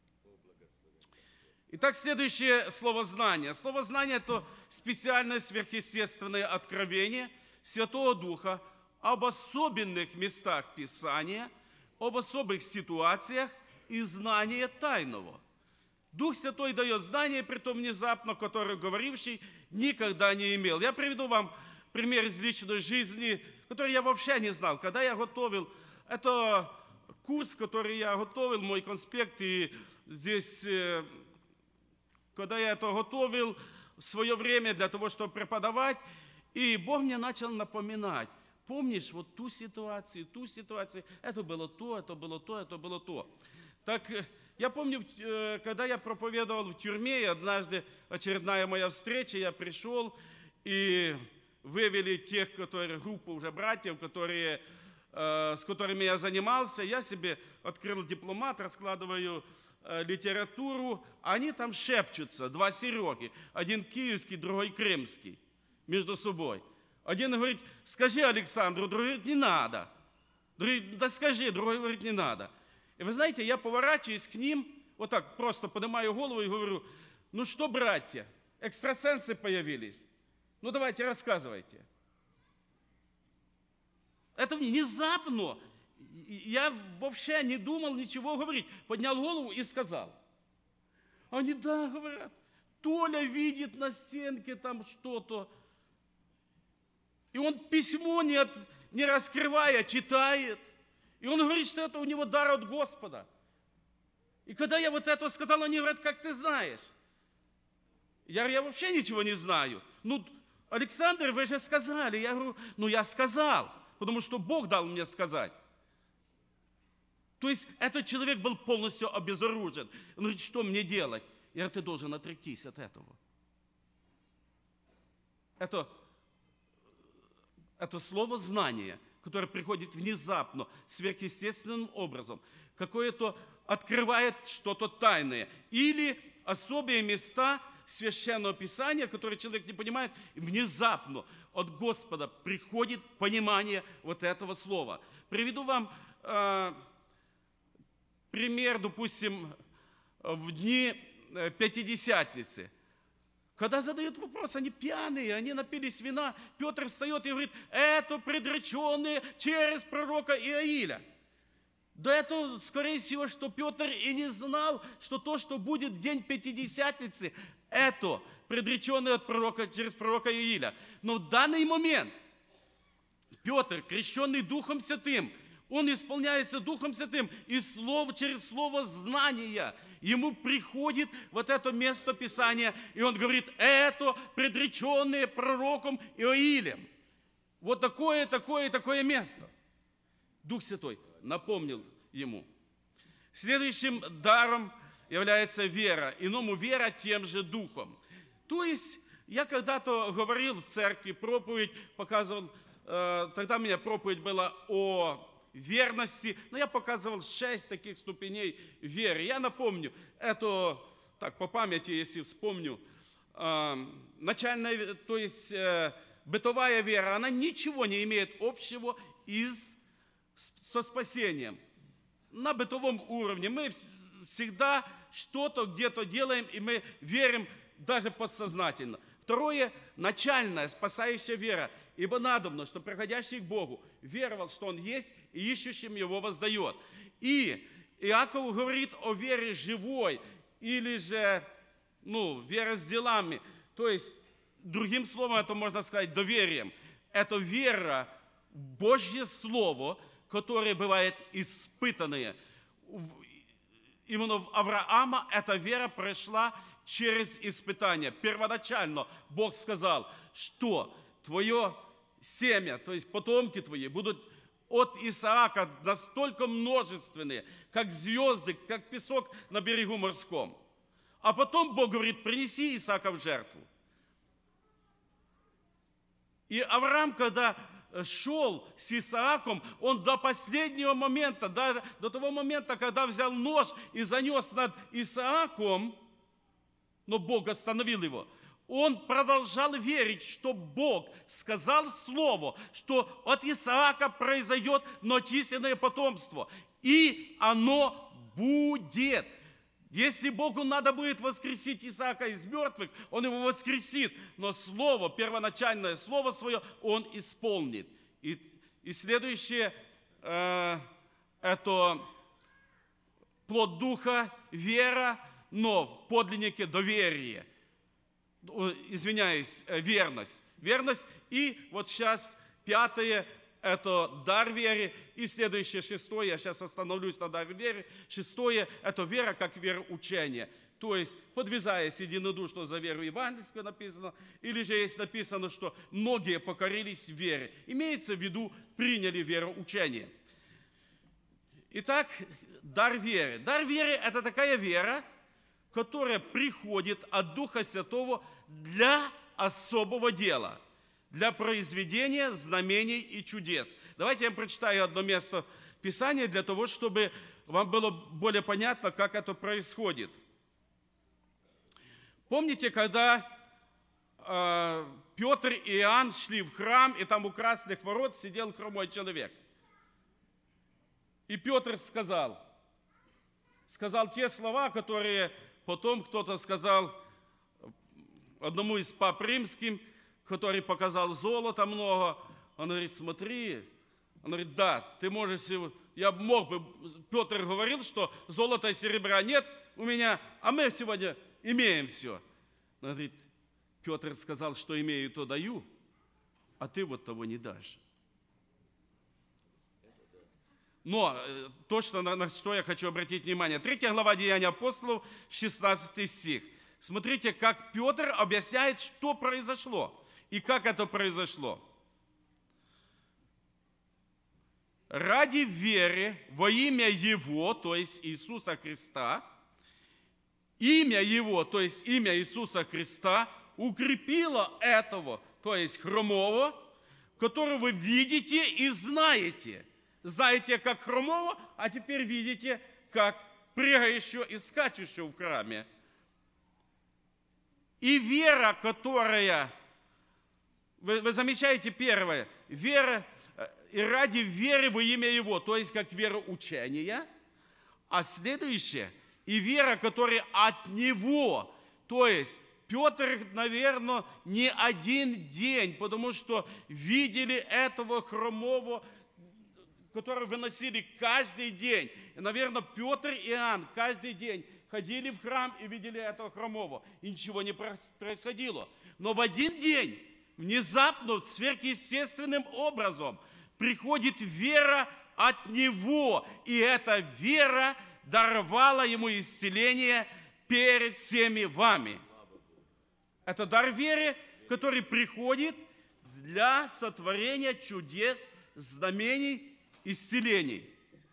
Итак, следующее слово «знание». Слово «знание» – это специальное сверхъестественное откровение Святого Духа об особенных местах Писания, об особых ситуациях и знание тайного. Дух Святой дает знание, притом внезапно, которое говоривший никогда не имел. Я приведу вам пример из личной жизни, который я вообще не знал. Когда я готовил, это курс, который я готовил, мой конспект, и здесь... Когда я это готовил в свое время для того, чтобы преподавать, и Бог мне начал напоминать, помнишь вот ту ситуацию, это было то, это было то, это было то. Так я помню, когда я проповедовал в тюрьме, и однажды очередная моя встреча, я пришел, и вывели тех, которые, группу уже братьев, с которыми я занимался, я себе открыл дипломат, раскладываю литературу, они там шепчутся, два Сереги, один киевский, другой крымский, между собой. Один говорит, скажи Александру, другой говорит, не надо. Другой, да скажи, другой говорит, не надо. И вы знаете, я поворачиваюсь к ним, вот так просто поднимаю голову и говорю, ну что, братья, экстрасенсы появились, ну давайте рассказывайте. Это внезапно, я вообще не думал ничего говорить, поднял голову и сказал. Они, да, говорят, Толя видит на стенке там что-то, и он письмо не раскрывая, читает. И он говорит, что это у него дар от Господа. И когда я вот это сказал, они говорят, как ты знаешь? Я вообще ничего не знаю. Ну, Александр, вы же сказали. Я говорю, ну я сказал, потому что Бог дал мне сказать. То есть этот человек был полностью обезоружен. Он говорит, что мне делать? Я говорю, ты должен отректись от этого. Это слово знания, которое приходит внезапно, сверхъестественным образом, какое-то открывает что-то тайное. Или особые места Священного Писания, которые человек не понимает, внезапно от Господа приходит понимание вот этого слова. Приведу вам пример, допустим, в дни Пятидесятницы. Когда задают вопрос, они пьяные, они напились вина, Петр встает и говорит, это предреченные через пророка Иаиля. Да это, скорее всего, что Петр и не знал, что то, что будет в день Пятидесятницы, это предреченное от пророка, через пророка Иаиля. Но в данный момент Петр, крещенный Духом Святым, он исполняется Духом Святым, и через слово знания ему приходит вот это место Писания, и он говорит, это предреченное пророком Иоилем. Вот такое место. Дух Святой напомнил ему. Следующим даром является вера, иному вера тем же духом. То есть, я когда-то говорил в церкви, проповедь показывал, тогда у меня проповедь была о верности, но я показывал 6 таких ступеней веры. Я напомню, это, так по памяти, если вспомню, начальная, то есть бытовая вера, она ничего не имеет общего со спасением. На бытовом уровне мы всегда что-то где-то делаем, и мы верим даже подсознательно. Второе, начальная спасающая вера. Ибо надобно, что приходящий к Богу веровал, что Он есть, и ищущим Его воздает. И Иаков говорит о вере живой, или же, вера с делами. То есть, другим словом, это можно сказать доверием. Это вера в Божье Слово, которое бывает испытанное. Именно в Авраама эта вера прошла через испытания. Первоначально Бог сказал, что твое семя, то есть потомки твои, будут от Исаака настолько множественные, как звезды, как песок на берегу морском. А потом Бог говорит, принеси Исаака в жертву. И Авраам, когда шел с Исааком, он до последнего момента, до того момента, когда взял нож и занес над Исааком, но Бог остановил его, он продолжал верить, что Бог сказал слово, что от Исаака произойдет многочисленное потомство. И оно будет. Если Богу надо будет воскресить Исаака из мертвых, Он его воскресит. Но слово, первоначальное слово свое, Он исполнит. И следующее, это плод духа, вера, но в подлиннике доверие. Верность. Верность. И вот сейчас 5-е, это дар веры. И следующее, 6-е, я сейчас остановлюсь на даре веры. 6-е, это вера как вероучение. То есть, подвязаясь единодушно за веру евангельскую написано, или же есть написано, что многие покорились вере. Имеется в виду, приняли вероучение. Итак, дар веры. Дар веры – это такая вера, которая приходит от Духа Святого для особого дела, для произведения знамений и чудес. Давайте я прочитаю одно место Писания для того, чтобы вам было более понятно, как это происходит. Помните, когда Петр и Иоанн шли в храм, и там у красных ворот сидел хромой человек. И Петр сказал те слова, которые потом кто-то сказал одному из пап римским, который показал золота много. Он говорит, смотри. Он говорит, да, ты можешь, я мог бы, Петр говорил, что золота и серебра нет у меня, а мы сегодня имеем все. Он говорит, Петр сказал, что имею, то даю, а ты вот того не дашь. Но то, на что я хочу обратить внимание. 3 глава Деяния апостолов, 16 стих. Смотрите, как Петр объясняет, что произошло и как это произошло. Ради веры во имя Его, то есть Иисуса Христа, имя Его, то есть имя Иисуса Христа, укрепило этого, то есть хромого, которого вы видите и знаете. Знаете, как хромого, а теперь видите, как прыгающего и скачущего в храме. И вера, которая, вы замечаете первое, вера, и ради веры во имя Его, то есть как вероучения, а следующее, и вера, которая от Него, то есть Петр, наверное, не один день, потому что видели этого хромого, которого выносили каждый день. И, наверное, Петр и Иоанн каждый день ходили в храм и видели этого хромого. И ничего не происходило. Но в один день, внезапно, сверхъестественным образом, приходит вера от Него. И эта вера даровала Ему исцеление перед всеми вами. Это дар веры, который приходит для сотворения чудес, знамений, исцелений.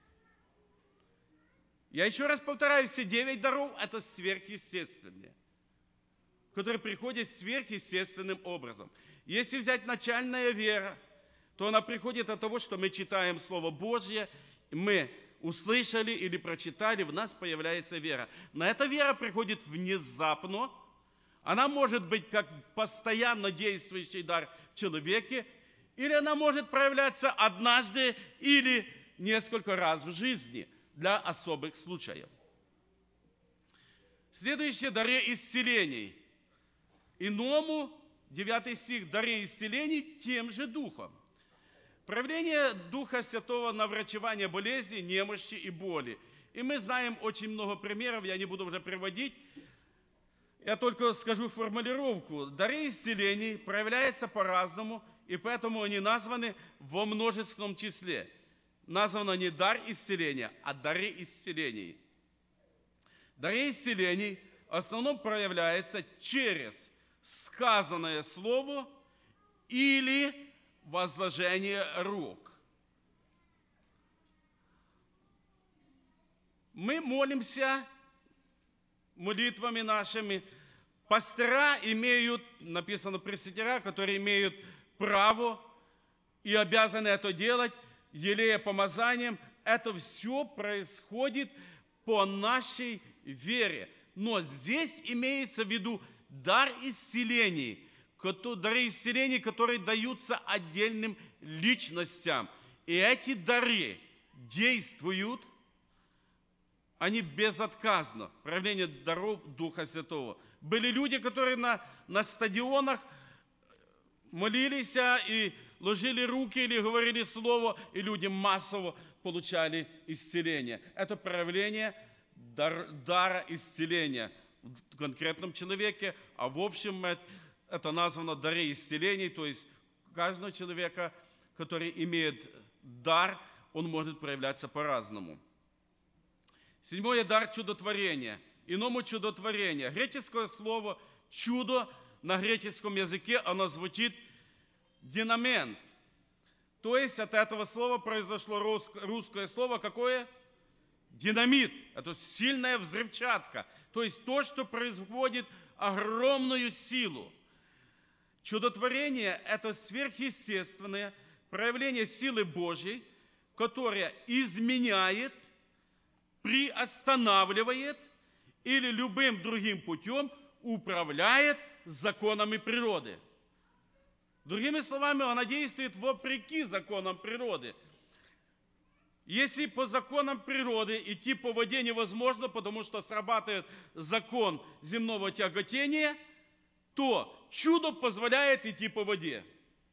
Я еще раз повторяю, все 9 даров – это сверхъестественные, которые приходят сверхъестественным образом. Если взять начальная вера, то она приходит от того, что мы читаем Слово Божье, мы услышали или прочитали, в нас появляется вера. Но эта вера приходит внезапно. Она может быть как постоянно действующий дар в человеке, или она может проявляться однажды или несколько раз в жизни для особых случаев. Следующее – дары исцелений. Иному, 9 стих, дары исцелений тем же духом. Проявление Духа Святого на врачевание болезней, немощи и боли. И мы знаем очень много примеров, я не буду уже приводить. Я только скажу формулировку. Дары исцелений проявляются по-разному, и поэтому они названы во множественном числе. Названо не дар исцеления, а дары исцелений. Дары исцелений в основном проявляются через сказанное слово или возложение рук. Мы молимся молитвами нашими. Пастора имеют, написано пресвитера, которые имеют право и обязаны это делать, елея помазанием. Это все происходит по нашей вере. Но здесь имеется в виду дар исцелений, дары исцелений, которые даются отдельным личностям. И эти дары действуют, они безотказно. Проявление даров Духа Святого. Были люди, которые на стадионах молились и ложили руки или говорили слово, и люди массово получали исцеление. Это проявление дара исцеления в конкретном человеке, а в общем это названо дары исцелений, то есть каждого человека, который имеет дар, он может проявляться по-разному. 7. Дар чудотворения. Иному чудотворение. Греческое слово «чудо» на греческом языке, оно звучит «динамент». То есть от этого слова произошло русское слово какое? Динамит. Это сильная взрывчатка. То есть то, что производит огромную силу. Чудотворение – это сверхъестественное проявление силы Божьей, которое изменяет приостанавливает или любым другим путем управляет законами природы. Другими словами, она действует вопреки законам природы. Если по законам природы идти по воде невозможно, потому что срабатывает закон земного тяготения, то чудо позволяет идти по воде.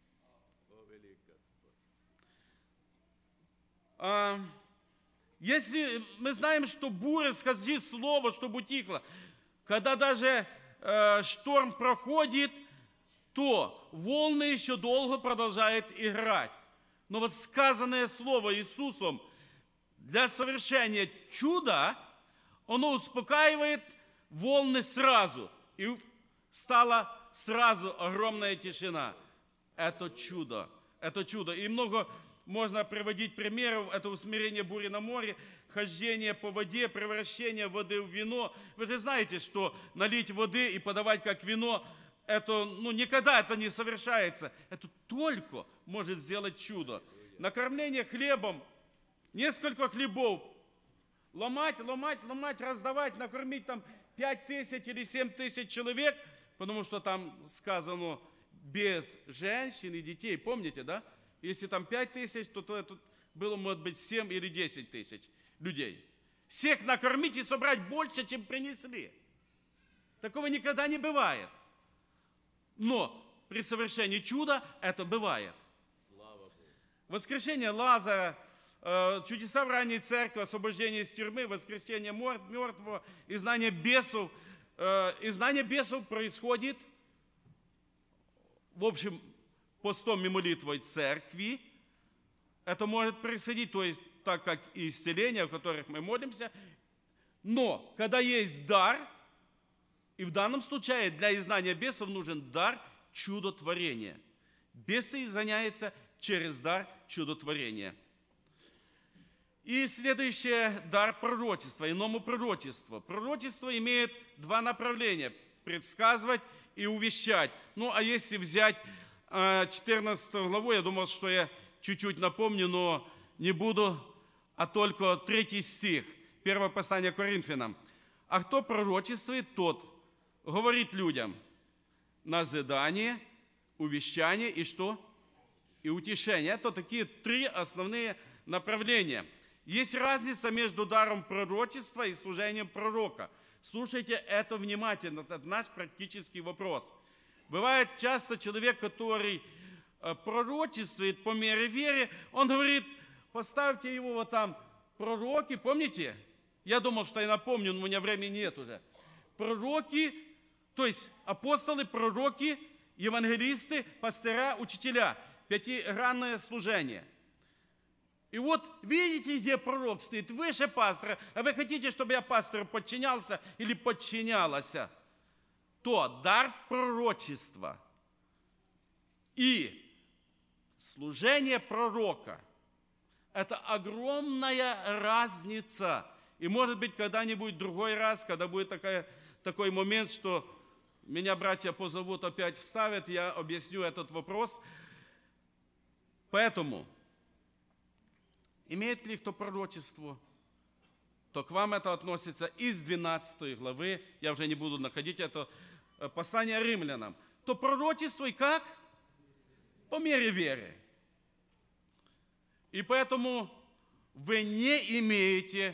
Если мы знаем, что буря, скажи слово, чтобы утихло, когда даже шторм проходит, то волны еще долго продолжают играть. Но вот сказанное слово Иисусом для совершения чуда, оно успокаивает волны сразу. И стала сразу огромная тишина. Это чудо. Это чудо. И много можно приводить примеров. Это усмирение бури на море, хождение по воде, превращение воды в вино. Вы же знаете, что налить воды и подавать как вино, это, никогда это не совершается. Это только может сделать чудо. Накормление хлебом, несколько хлебов, ломать, раздавать, накормить там 5000 или 7000 человек, потому что там сказано без женщин и детей. Помните, да? Если там 5000, то это было, может быть, 7 или 10 тысяч людей. Всех накормить и собрать больше, чем принесли. Такого никогда не бывает. Но при совершении чуда это бывает. Воскрешение Лазаря, чудеса в ранней церкви, освобождение из тюрьмы, воскресение мертвого, изгнание бесов. Изгнание бесов происходит, в общем, постом и молитвой церкви. Это может происходить, то есть так как и исцеления, о которых мы молимся. Но когда есть дар, и в данном случае для изгнания бесов нужен дар чудотворения. Бесы изгоняются через дар чудотворения. И следующее – дар пророчества, иному пророчеству. Пророчество имеет два направления – предсказывать и увещать. А если взять 14 главу, я думал, что я чуть-чуть напомню, но не буду, а только 3 стих, 1 послание к Коринфянам. «А кто пророчествует, тот говорит людям назидание, увещание и что? И утешение». Это такие 3 основные направления. Есть разница между даром пророчества и служением пророка. Слушайте это внимательно, это наш практический вопрос. Бывает часто человек, который пророчествует по мере веры, он говорит, поставьте его вот там, пророки, помните? Я думал, что я напомню, но у меня времени нет уже. Пророки, то есть апостолы, пророки, евангелисты, пастыря, учителя. 5-гранное служение. И вот видите, где пророк стоит, выше пастора, а вы хотите, чтобы я пастору подчинялся или подчинялась, то дар пророчества и служение пророка – это огромная разница. И может быть, когда-нибудь другой раз, когда будет такой момент, что меня братья позовут, опять вставят, я объясню этот вопрос. Поэтому, имеет ли кто пророчество, то к вам это относится из 12 главы, я уже не буду находить это послание римлянам, то пророчествуй как? По мере веры. И поэтому вы не имеете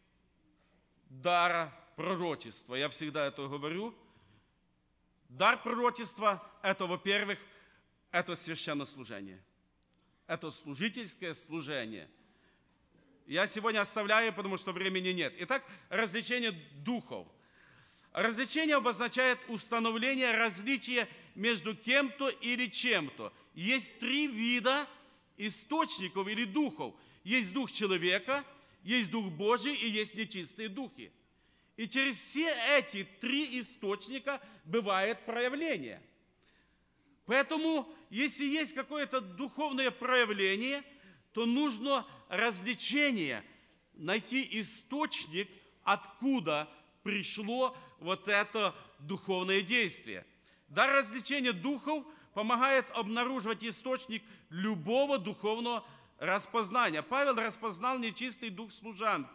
дара пророчества. Я всегда это говорю. Дар пророчества – это, во-первых, это священнослужение. Это служительское служение. Я сегодня оставляю, потому что времени нет. Итак, развлечение духов. Развлечение обозначает установление различия между кем-то или чем-то. Есть 3 вида источников или духов. Есть дух человека, есть дух Божий и есть нечистые духи. И через все эти 3 источника бывает проявление. Поэтому, если есть какое-то духовное проявление, то нужно развлечение, найти источник, откуда пришло вот это духовное действие. Дар развлечения духов помогает обнаруживать источник любого духовного распознания. Павел распознал нечистый дух служанки.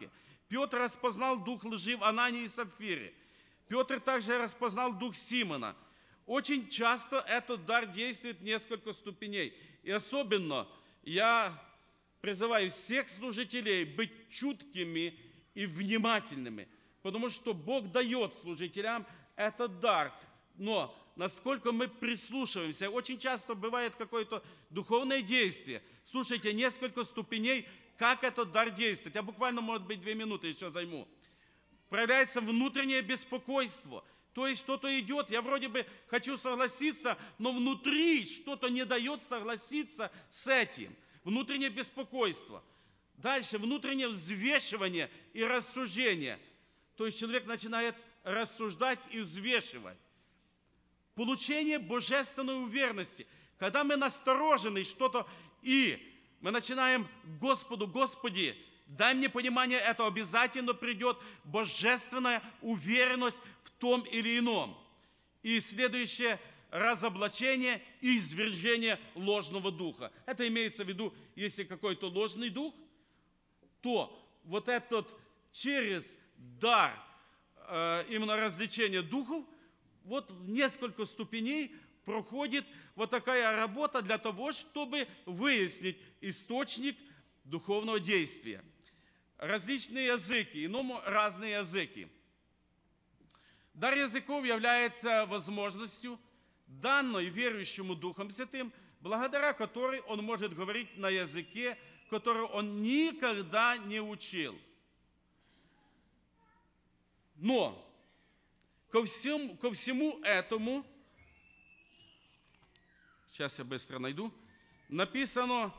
Петр распознал дух лжи в Анании и Сапфире. Петр также распознал дух Симона. Очень часто этот дар действует в несколько ступеней. И особенно я призываю всех служителей быть чуткими и внимательными, потому что Бог дает служителям этот дар. Но насколько мы прислушиваемся, очень часто бывает какое-то духовное действие. Слушайте, несколько ступеней, как этот дар действует. Я буквально, может быть, 2 минуты еще займу. Проявляется внутреннее беспокойство. То есть что-то идет, я вроде бы хочу согласиться, но внутри что-то не дает согласиться с этим. Внутреннее беспокойство. Дальше внутреннее взвешивание и рассуждение. То есть человек начинает рассуждать и взвешивать. Получение божественной уверенности. Когда мы насторожены что-то, и мы начинаем Господу: Господи, дай мне понимание, это обязательно придет божественная уверенность в том или ином. И следующее – разоблачение и извержение ложного духа. Это имеется в виду, если какой-то ложный дух, то вот этот через дар именно развлечения духов, вот в несколько ступеней проходит вот такая работа для того, чтобы выяснить источник духовного действия. Различные языки, иному разные языки. Дар языков является возможностью, данной верующему Духом Святым, благодаря которой он может говорить на языке, который он никогда не учил. Но ко всему этому, сейчас я быстро найду, написано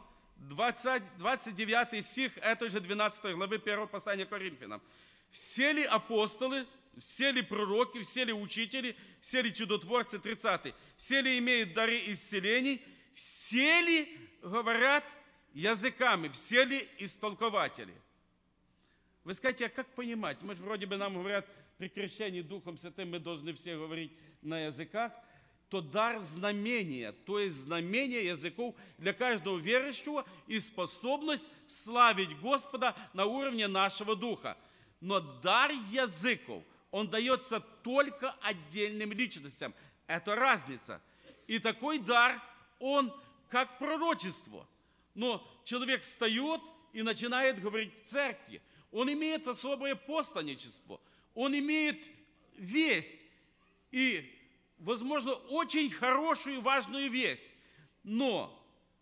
29 стих этой же 12 главы 1 послания к Коринфянам. Все ли апостолы, все ли пророки, все ли учители, все ли чудотворцы, 30, все ли имеют дары исцелений, все ли говорят языками, все ли истолкователи. Вы скажете, а как понимать? Мы же вроде бы нам говорят, при крещении Духом Святым мы должны все говорить на языках. То дар знамения, то есть знамение языков для каждого верующего и способность славить Господа на уровне нашего духа. Но дар языков, он дается только отдельным личностям. Это разница. И такой дар, он как пророчество. Но человек встает и начинает говорить в церкви. Он имеет особое посланничество. Он имеет весть. И возможно, очень хорошую и важную весть. Но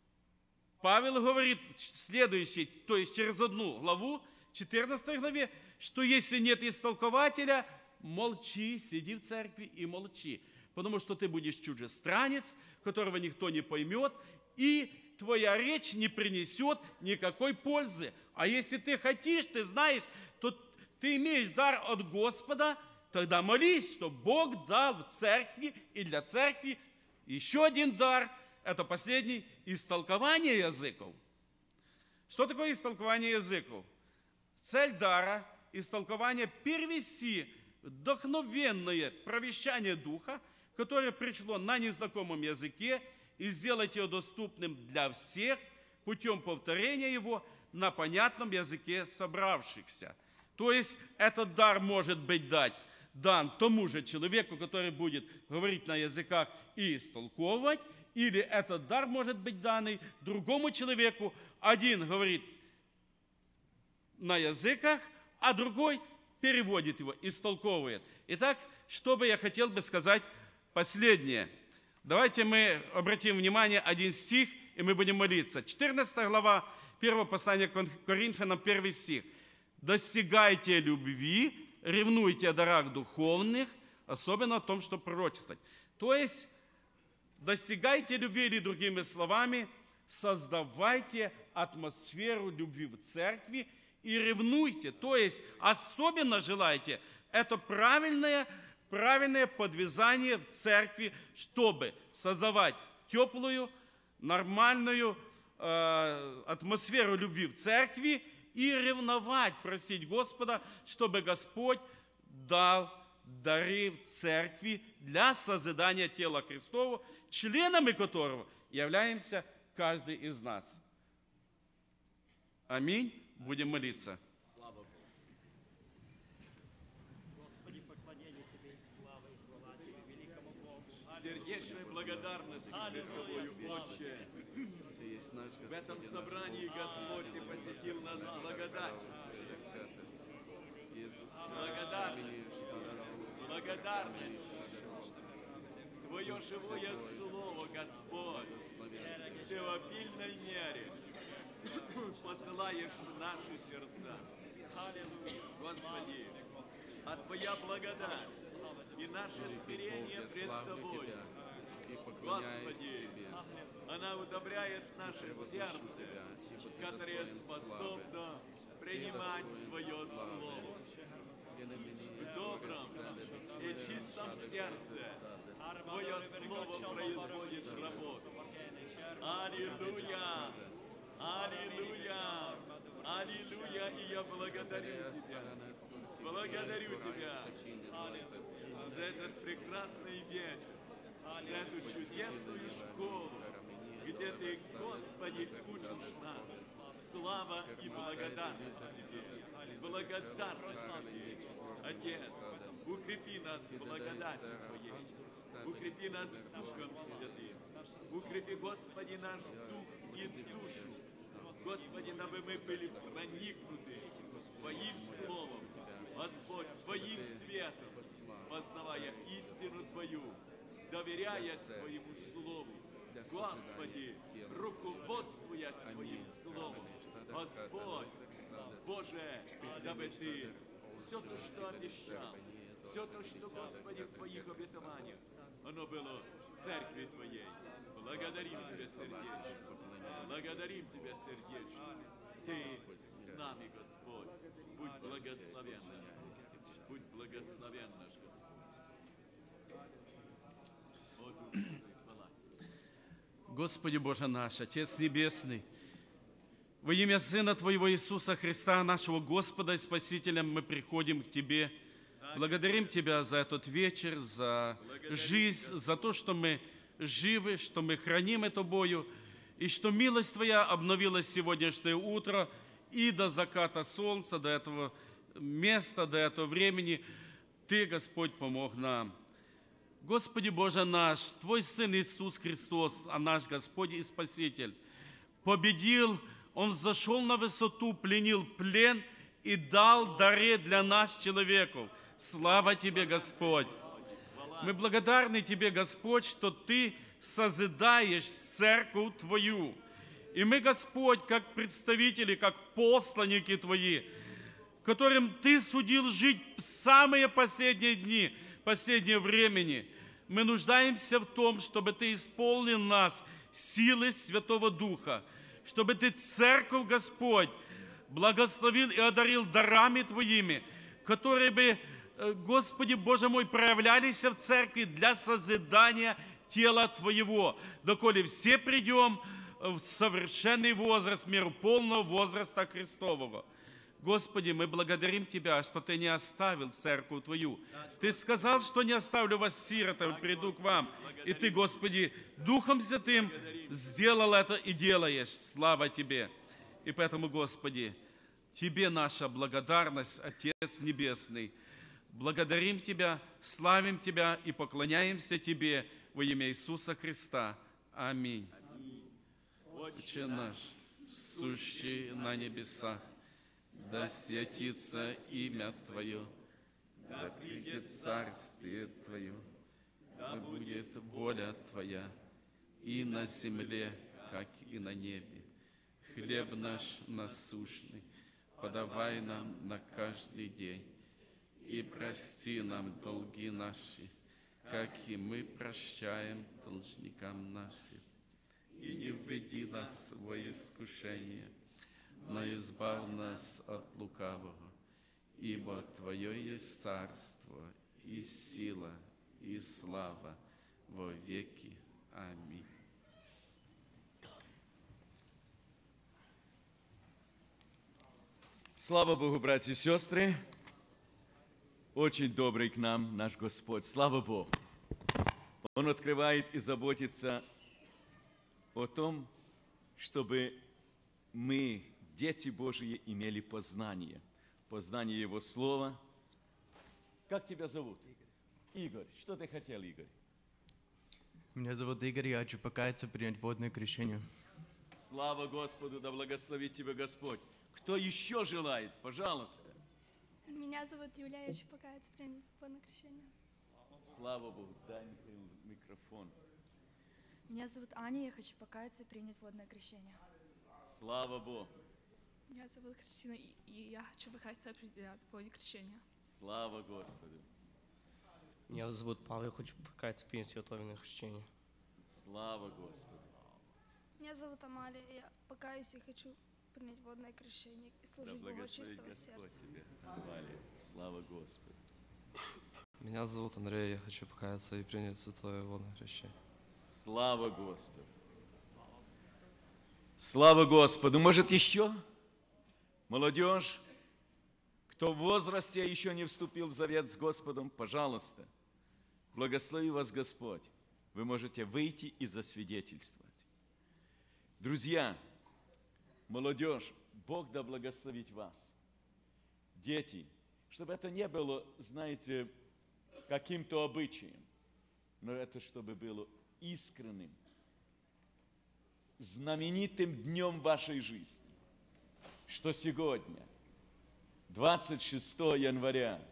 Павел говорит следующий, то есть через одну главу, 14 главе, что если нет истолкователя, молчи, сиди в церкви и молчи. Потому что ты будешь чужестранец, которого никто не поймет, и твоя речь не принесет никакой пользы. А если ты хотишь, ты знаешь, то ты имеешь дар от Господа, тогда молись, что Бог дал в церкви и для церкви еще один дар. Это последний – истолкование языков. Что такое истолкование языков? Цель дара – истолкование перевести вдохновенное провещание Духа, которое пришло на незнакомом языке, и сделать его доступным для всех путем повторения его на понятном языке собравшихся. То есть этот дар может быть дан тому же человеку, который будет говорить на языках и истолковывать, или этот дар может быть данный другому человеку. Один говорит на языках, а другой переводит его, истолковывает. Итак, что бы я хотел бы сказать последнее. Давайте мы обратим внимание, один стих, и мы будем молиться. 14 глава 1 послания к Коринфянам, 1 стих. «Достигайте любви, ревнуйте о дарах духовных, особенно о том, что пророчествовать». То есть, достигайте любви, или другими словами, создавайте атмосферу любви в церкви и ревнуйте. То есть, особенно желайте, это правильное подвязание в церкви, чтобы создавать теплую, нормальную атмосферу любви в церкви и ревновать, просить Господа, чтобы Господь дал дары в церкви для созидания тела Христова, членами которого являемся каждый из нас. Аминь. Будем молиться. сердечной благодарности перед Тобою, Отче. В этом собрании, Господь, Ты посетил нас благодатью. Благодарность, благодарность. Твое живое Слово, Господь, Ты в обильной мере посылаешь в наши сердца. Господи, а Твоя благодать и наше смирение пред Тобой, Господи, она удобряет наше сердце, которое способно принимать Твое Слово. В добром и чистом сердце Твое Слово производит работу. Аллилуйя! Аллилуйя! Аллилуйя! И я благодарю Тебя. Благодарю Тебя за этот прекрасный вечер, за эту чудесную школу, где Ты, Господи, учишь нас. Слава и благодарность Тебе. Благодарность Тебе, Отец. Укрепи нас в благодати Твоей. Укрепи нас Духом Святым. Укрепи, Господи, наш дух и душу. Господи, дабы мы были проникнуты Твоим Словом, Господь, Твоим светом, познавая истину Твою, доверяясь Твоему Слову. Господи, руководствуясь Твоим Словом, Господь, Боже, дабы Ты все то, что обещал, все то, что, Господи, в Твоих обетованиях, оно было в Церкви Твоей. Благодарим Тебя сердечно. Благодарим Тебя сердечно. Ты с нами, Господь. Будь благословен. Будь благословен наш Господь. О, Дух Святой, хвала Тебе. Господи Боже наш, Отец Небесный, во имя Сына Твоего Иисуса Христа, нашего Господа и Спасителя, мы приходим к Тебе. Благодарим Тебя за этот вечер, за жизнь, за то, что мы живы, что мы хранимы Тобою, и что милость Твоя обновилась сегодняшнее утро и до заката солнца, до этого места, до этого времени. Ты, Господь, помог нам. Господи Боже наш, Твой Сын Иисус Христос, а наш Господь и Спаситель, победил, Он взошел на высоту, пленил плен и дал дары для нас, человеков. Слава Тебе, Господь! Мы благодарны Тебе, Господь, что Ты созидаешь церковь Твою. И мы, Господь, как представители, как посланники Твои, которым Ты судил жить в самые последние дни, последнее времени, мы нуждаемся в том, чтобы Ты исполнил нас силой Святого Духа, чтобы Ты церковь, Господь, благословил и одарил дарами Твоими, которые бы, Господи Боже мой, проявлялись в церкви для созидания тела Твоего, доколе все придем в совершенный возраст, в меру полного возраста Христового. Господи, мы благодарим Тебя, что Ты не оставил церковь Твою. Ты сказал, что не оставлю вас сиротами, приду к вам. И Ты, Господи, Духом Святым сделал это и делаешь. Слава Тебе. И поэтому, Господи, Тебе наша благодарность, Отец Небесный. Благодарим Тебя, славим Тебя и поклоняемся Тебе во имя Иисуса Христа. Аминь. Отче наш, сущий на небесах, да святится имя Твое, да придет царствие Твое, да будет воля Твоя и на земле, как и на небе. Хлеб наш насущный подавай нам на каждый день, и прости нам долги наши, как и мы прощаем должникам нашим. И не введи нас во искушение, но избавь нас от лукавого, ибо Твое есть царство, и сила, и слава во веки. Аминь. Слава Богу, братья и сестры! Очень добрый к нам наш Господь. Слава Богу! Он открывает и заботится о том, чтобы мы, дети Божьи, имели познание. Познание Его Слова. Как тебя зовут? Игорь. Что ты хотел, Игорь? Меня зовут Игорь, я хочу покаяться, принять водное крещение. Слава Господу, да благословит тебя Господь. Кто еще желает? Пожалуйста. Меня зовут Юлия, я хочу покаяться, принять водное крещение. Слава Богу, дай Михаилу микрофон. Меня зовут Аня, я хочу покаяться и принять водное крещение. Слава Богу. Меня зовут Кристина, и я хочу покаяться и принять водное крещение. Слава Господу. Меня зовут Павел, я хочу покаяться, принять святое крещение. Слава Господу. Меня зовут Амалия, я покаюсь и хочу принять водное крещение и служить Богу от чистого Господь сердца. тебе, Амалия. Слава Господу. Меня зовут Андрей, я хочу покаяться и принять святое водное крещение. Слава Господу. Слава Господу. Может, еще? Молодежь, кто в возрасте еще не вступил в завет с Господом, пожалуйста, благослови вас Господь. Вы можете выйти и засвидетельствовать. Друзья, молодежь, Бог да благословит вас. Дети, чтобы это не было, знаете, каким-то обычаем, но это чтобы было искренним, знаменитым днем вашей жизни, что сегодня, 26 января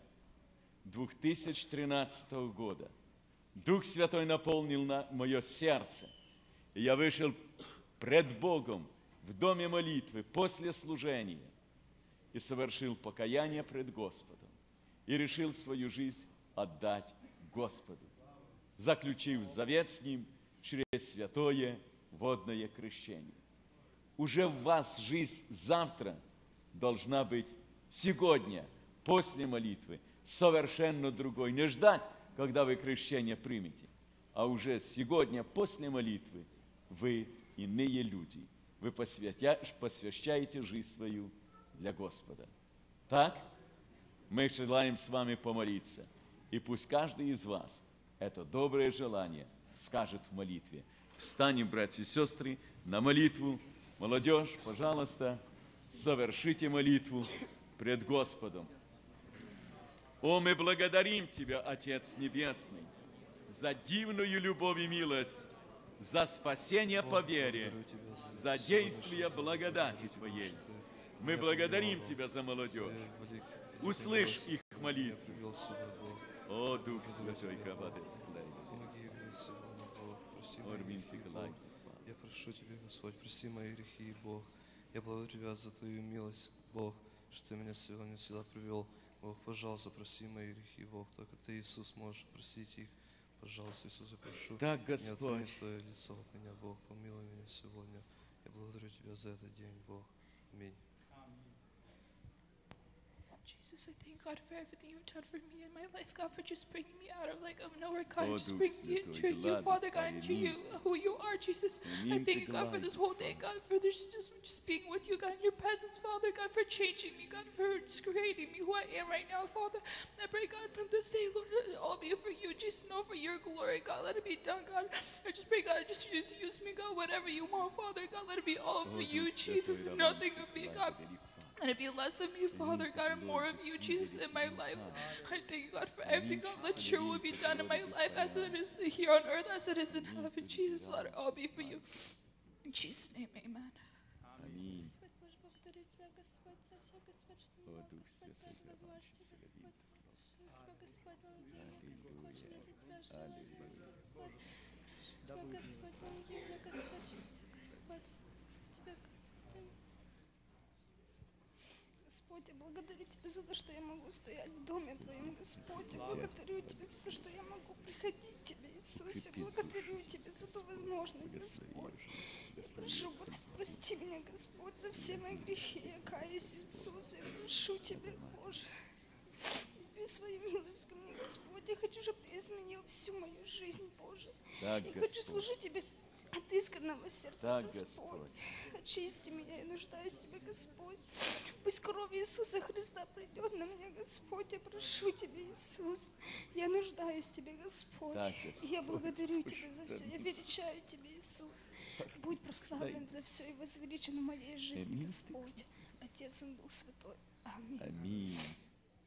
2013 года, Дух Святой наполнил мое сердце, и я вышел пред Богом в доме молитвы после служения и совершил покаяние пред Господом и решил свою жизнь отдать Господу, заключив завет с Ним через святое водное крещение. Уже в вас жизнь завтра должна быть сегодня, после молитвы, совершенно другой. Не ждать, когда вы крещение примете, а уже сегодня, после молитвы, вы иные люди. Вы посвящаете жизнь свою для Господа. Так, мы желаем с вами помолиться. И пусть каждый из вас это доброе желание скажет в молитве. Встанем, братья и сестры, на молитву. Молодежь, пожалуйста, совершите молитву пред Господом. О, мы благодарим Тебя, Отец Небесный, за дивную любовь и милость, за спасение по вере, за действие благодати Твоей. Мы благодарим Тебя за молодежь. Услышь их молитву. О, Дух Святой, я прошу Тебя, Господь, прости мои грехи, Бог. Я благодарю Тебя за Твою милость, Бог, что Ты меня сегодня сюда привел. Бог, пожалуйста, прости мои грехи, Бог. Только Ты, Иисус, можешь простить их. Пожалуйста, Иисус, я прошу. Так, Господь. Не отклони Твое лицо от меня, Бог. Помилуй меня сегодня. Я благодарю Тебя за этот день, Бог. Аминь. Jesus, I thank God for everything you've done for me in my life, God, for just bringing me out of nowhere, God, just bringing me into you, Father God, into you, who you are, Jesus. I thank you, God, for this whole day, God, for this just being with you, God, in your presence, Father God, for changing me, God, for just creating me who I am right now, Father. I pray, God, from this day, Lord, let it all be for you, Jesus, no, for your glory, God, let it be done, God. I just pray, God, just use me, God, whatever you want, Father God, let it be all for you, Jesus, and nothing of me, God. Let it be less of me, Father God, and more of you, Jesus, in my life. I thank you, God, for everything, God. Let your will be done in my life as it is here on earth, as it is in heaven. Jesus, let it all be for you. In Jesus' name, amen. Аминь. Господь, я благодарю Тебя за то, что я могу стоять в доме Твоем, Господь. Я благодарю Тебя за то, что я могу приходить к Тебе, Иисус. Я благодарю Тебя за ту возможность, Господь. Я прошу, прости меня, Господь, за все мои грехи. Я каюсь, Иисус. Я прошу Тебя, Боже. Без своей милости ко мне, Господь. Я хочу, чтобы Ты изменил всю мою жизнь, Боже. Так, я хочу служить Тебе от искреннего сердца, так, Господь. Очисти меня, я нуждаюсь в Тебе, Господь. Пусть кровь Иисуса Христа придет на меня, Господь. Я прошу Тебя, Иисус. Я нуждаюсь в Тебе, Господь. Так, и я благодарю Тебя за все. Я величаю Тебя, Иисус. Будь прославлен за все и возвеличен в моей жизни, Господь. Отец и Дух Святой. Аминь. Аминь.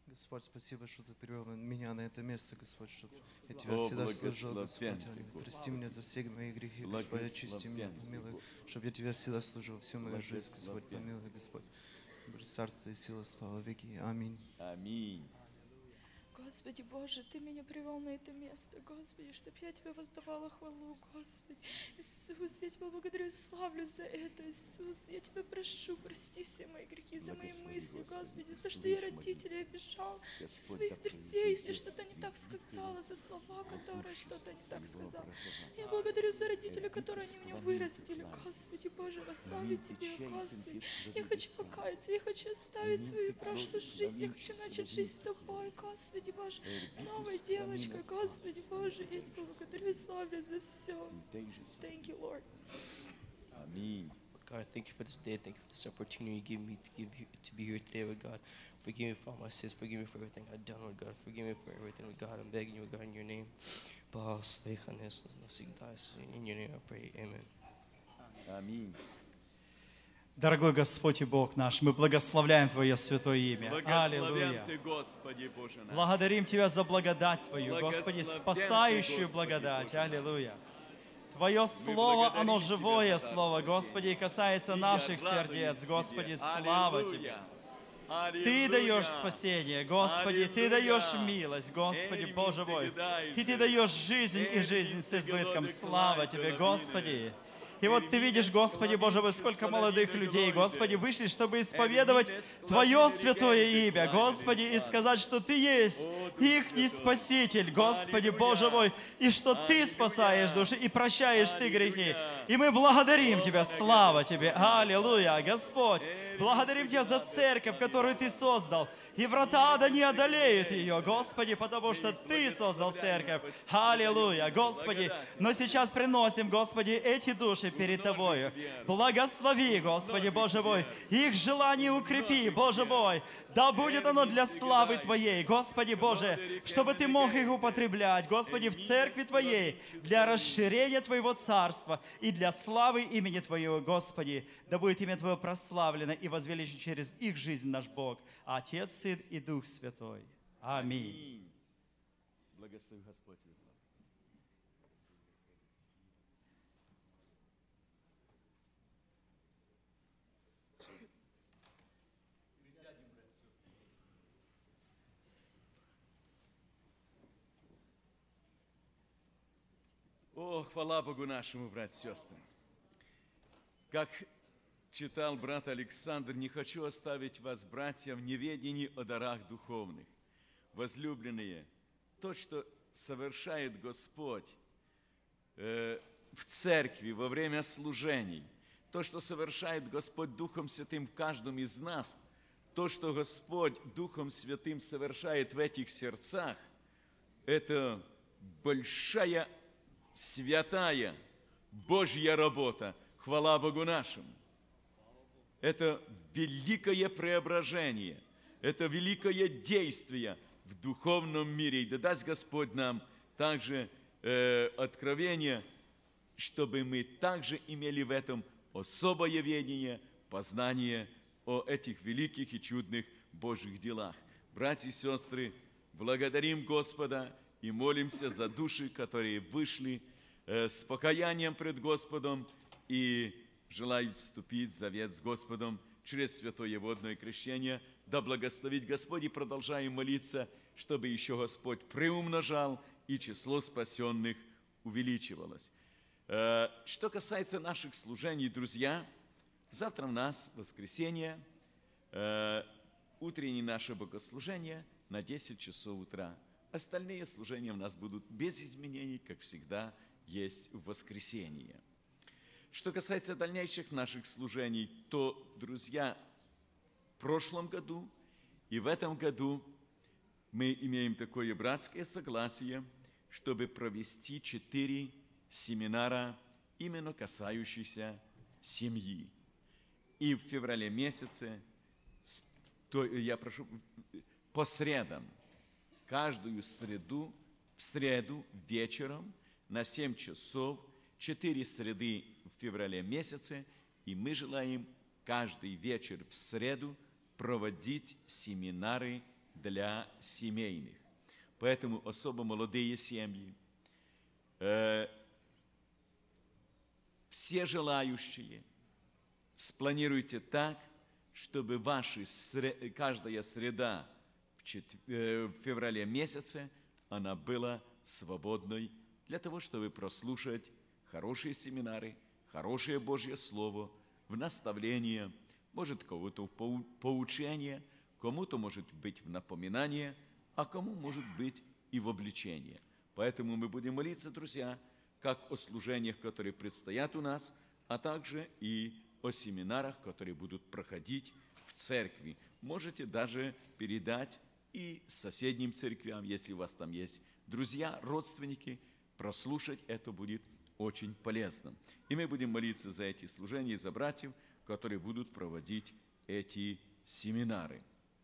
Господь, спасибо, что Ты привел меня на это место, Господь, чтобы я Тебя всегда служил, Господь. Прости меня за все мои грехи, Господь, очисти меня, помилуй, чтобы я Тебя всегда служил всю мою жизнь, Господь, помилуй, Господь. Царство и сила, слава веки. Аминь. Аминь. Господи Боже, Ты меня привел на это место, Господи, чтобы я Тебе воздавала хвалу, Господи. Иисус, я Тебя благодарю и славлю за это, Иисус. Я Тебя прошу, прости все мои грехи, за мои мысли, Господи, за то, что я родителей обижал, за своих друзей, если что-то не так сказала, за слова, которые что-то не так сказала. Я благодарю за родителей, которые они меня вырастили, Господи Боже, во славе Тебе, Господи. Я хочу покаяться, я хочу оставить свою прошлую жизнь, я хочу начать жизнь с Тобой, Господи Боже, новой девочкой, Господи Боже, я Тебя благодарю и славлю за все. Thank you, Lord. Аминь. God, thank you for this day. Thank you for this opportunity you give me to be here today, with God. Forgive me for all my sins. Forgive me for everything I've done, with God. Forgive me for everything, with God. I'm begging you, with God, in your name. In your name I pray. Amen. Аминь. Дорогой Господь и Бог наш, мы благословляем Твое святое имя. Благословен Ты, Господи Боже наш. Благодарим Тебя за благодать Твою, Господи, спасающую благодать. Аллилуйя. Твое Слово, оно живое Слово, Господи, и касается наших сердец. Господи, слава Тебе. Ты даешь спасение, Господи, Ты даешь милость, Господи, Боже мой. И Ты даешь жизнь и жизнь с избытком. Слава Тебе, Господи. И вот Ты видишь, Господи, Боже мой, сколько молодых людей, Господи, вышли, чтобы исповедовать Твое святое имя, Господи, и сказать, что Ты есть ихний Спаситель, Господи, Боже мой, и что Ты спасаешь души и прощаешь Ты грехи. И мы благодарим Тебя, слава Тебе, аллилуйя, Господь. Благодарим Тебя за церковь, которую Ты создал. И врата ада не одолеют ее, Господи, потому что Ты создал церковь. Аллилуйя, Господи. Но сейчас приносим, Господи, эти души перед Тобою. Благослови, Господи, Боже мой. Их желание укрепи, Боже мой. Да будет оно для славы Твоей, Господи Боже, чтобы Ты мог их употреблять, Господи, в церкви Твоей, для расширения Твоего царства и для славы имени Твоего, Господи. Да будет имя Твое прославлено и возвеличено через их жизнь наш Бог, Отец, Сын и Дух Святой. Аминь. Благослови Господь. О, хвала Богу нашему, братья и сестры. Как читал брат Александр, не хочу оставить вас, братья, в неведении о дарах духовных. Возлюбленные, то, что совершает Господь в церкви во время служений, то, что совершает Господь Духом Святым в каждом из нас, то, что Господь Духом Святым совершает в этих сердцах, это большая, святая Божья работа. Хвала Богу нашему. Это великое преображение, это великое действие в духовном мире. И да даст Господь нам также откровение, чтобы мы также имели в этом особое ведение, познание о этих великих и чудных Божьих делах. Братья и сестры, благодарим Господа и молимся за души, которые вышли с покаянием пред Господом и желают вступить в завет с Господом через святое водное крещение. Да благословит Господь, и продолжаем молиться, чтобы еще Господь приумножал и число спасенных увеличивалось. Что касается наших служений, друзья, завтра у нас воскресенье, утреннее наше богослужение на 10 часов утра. Остальные служения у нас будут без изменений, как всегда есть в воскресенье. Что касается дальнейших наших служений, то, друзья, в прошлом году и в этом году мы имеем такое братское согласие, чтобы провести 4 семинара, именно касающихся семьи. И в феврале месяце, я прошу, по средам, каждую среду, в среду вечером на 7 часов, 4 среды в феврале месяце, и мы желаем каждый вечер в среду проводить семинары для семейных. Поэтому особо молодые семьи, все желающие, спланируйте так, чтобы каждая среда в феврале месяце, она была свободной для того, чтобы прослушать хорошие семинары, хорошее Божье Слово, в наставление, может, кого-то в поучение, кому-то, может быть, в напоминание, а кому, может быть, и в обличение. Поэтому мы будем молиться, друзья, как о служениях, которые предстоят у нас, а также и о семинарах, которые будут проходить в церкви. Можете даже передать и соседним церквям, если у вас там есть друзья, родственники, прослушать это будет очень полезно. И мы будем молиться за эти служения и за братьев, которые будут проводить эти семинары.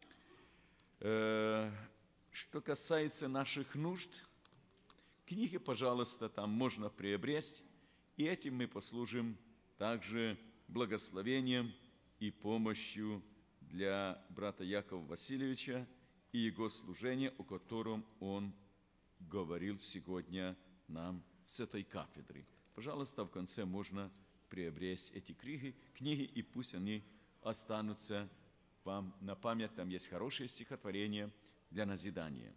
Что касается наших нужд, книги, пожалуйста, там можно приобрести, и этим мы послужим также благословением и помощью для брата Якова Васильевича и его служения, о котором он говорил сегодня нам с этой кафедры. Пожалуйста, в конце можно приобрести эти книги, и пусть они останутся вам на память. Там есть хорошие стихотворения для назидания.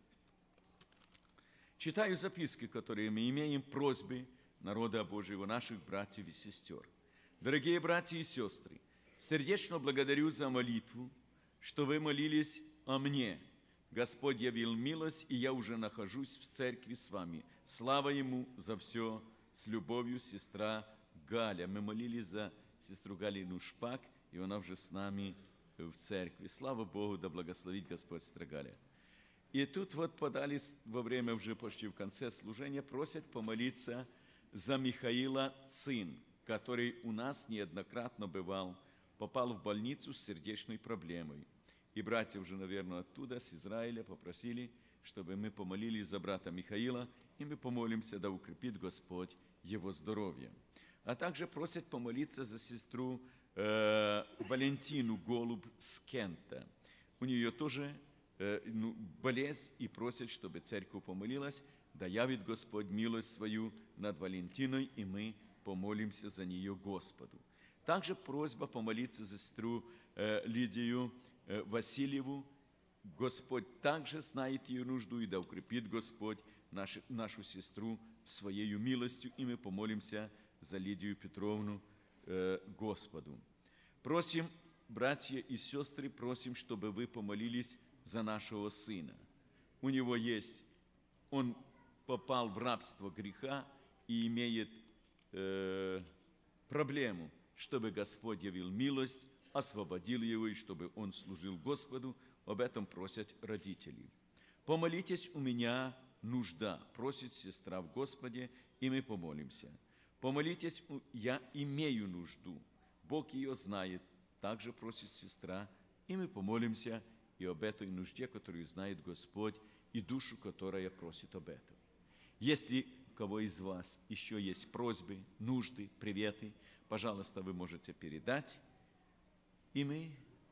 Читаю записки, которые мы имеем, просьбы народа Божьего, наших братьев и сестер. Дорогие братья и сестры, сердечно благодарю за молитву, что вы молились о мне. Господь явил милость, и я уже нахожусь в церкви с вами. Слава Ему за все. С любовью, сестра Галя. Мы молились за сестру Галину Шпак, и она уже с нами в церкви. Слава Богу, да благословит Господь сестра Галя. И тут вот подали во время уже почти в конце служения, просят помолиться за Михаила Цин, который у нас неоднократно бывал, попал в больницу с сердечной проблемой. И братья уже, наверное, оттуда, с Израиля, попросили, чтобы мы помолились за брата Михаила, и мы помолимся, да укрепит Господь его здоровье. А также просят помолиться за сестру Валентину Голуб с Кента. У нее тоже болезнь, и просят, чтобы церковь помолилась, да явит Господь милость свою над Валентиной, и мы помолимся за нее Господу. Также просьба помолиться за сестру Лидию Васильеву. Господь также знает ее нужду, и да укрепит Господь нашу сестру своей милостью, и мы помолимся за Лидию Петровну Господу. Просим, братья и сестры, просим, чтобы вы помолились за нашего сына. У него он попал в рабство греха и имеет проблему, чтобы Господь явил милость, освободил его, и чтобы он служил Господу. Об этом просят родители. Помолитесь, у меня нужда, просит сестра в Господе, и мы помолимся. Помолитесь, я имею нужду, Бог ее знает, также просит сестра, и мы помолимся и об этой нужде, которую знает Господь, и душу, которая просит об этом. Если у кого из вас еще есть просьбы, нужды, приветы, пожалуйста, вы можете передать, и мы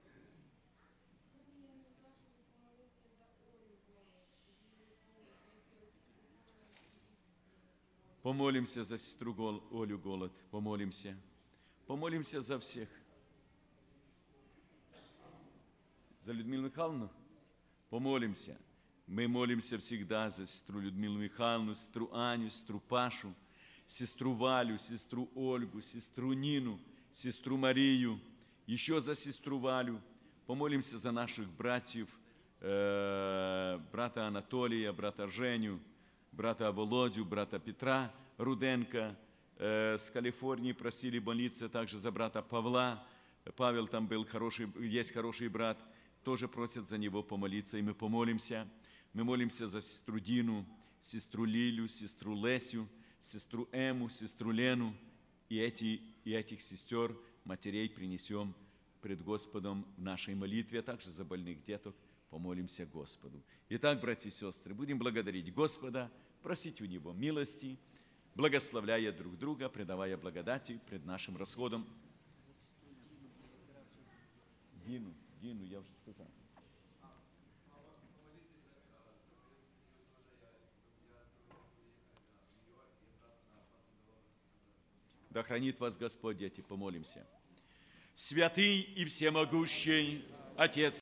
помолимся за сестру Олю Голод, помолимся. Помолимся за всех. За Людмилу Михайловну помолимся. Мы молимся всегда за сестру Людмилу Михайловну, сестру Аню, сестру Пашу, сестру Валю, сестру Ольгу, сестру Нину, сестру Марию, еще за сестру Валю. Помолимся за наших братьев, брата Анатолия, брата Женю, брата Володю, брата Петра Руденко. С Калифорнии просили молиться также за брата Павла. Павел там был есть хороший брат, тоже просят за него помолиться, и мы помолимся. Мы молимся за сестру Дину, сестру Лилю, сестру Лесю, сестру Эму, сестру Лену, и этих сестер, матерей принесем пред Господом в нашей молитве, а также за больных деток помолимся Господу. Итак, братья и сестры, будем благодарить Господа, просить у Него милости, благословляя друг друга, предавая благодати пред нашим расходом. Дину, я уже сказал. Да хранит вас Господь, дети, помолимся. Святый и всемогущий Отец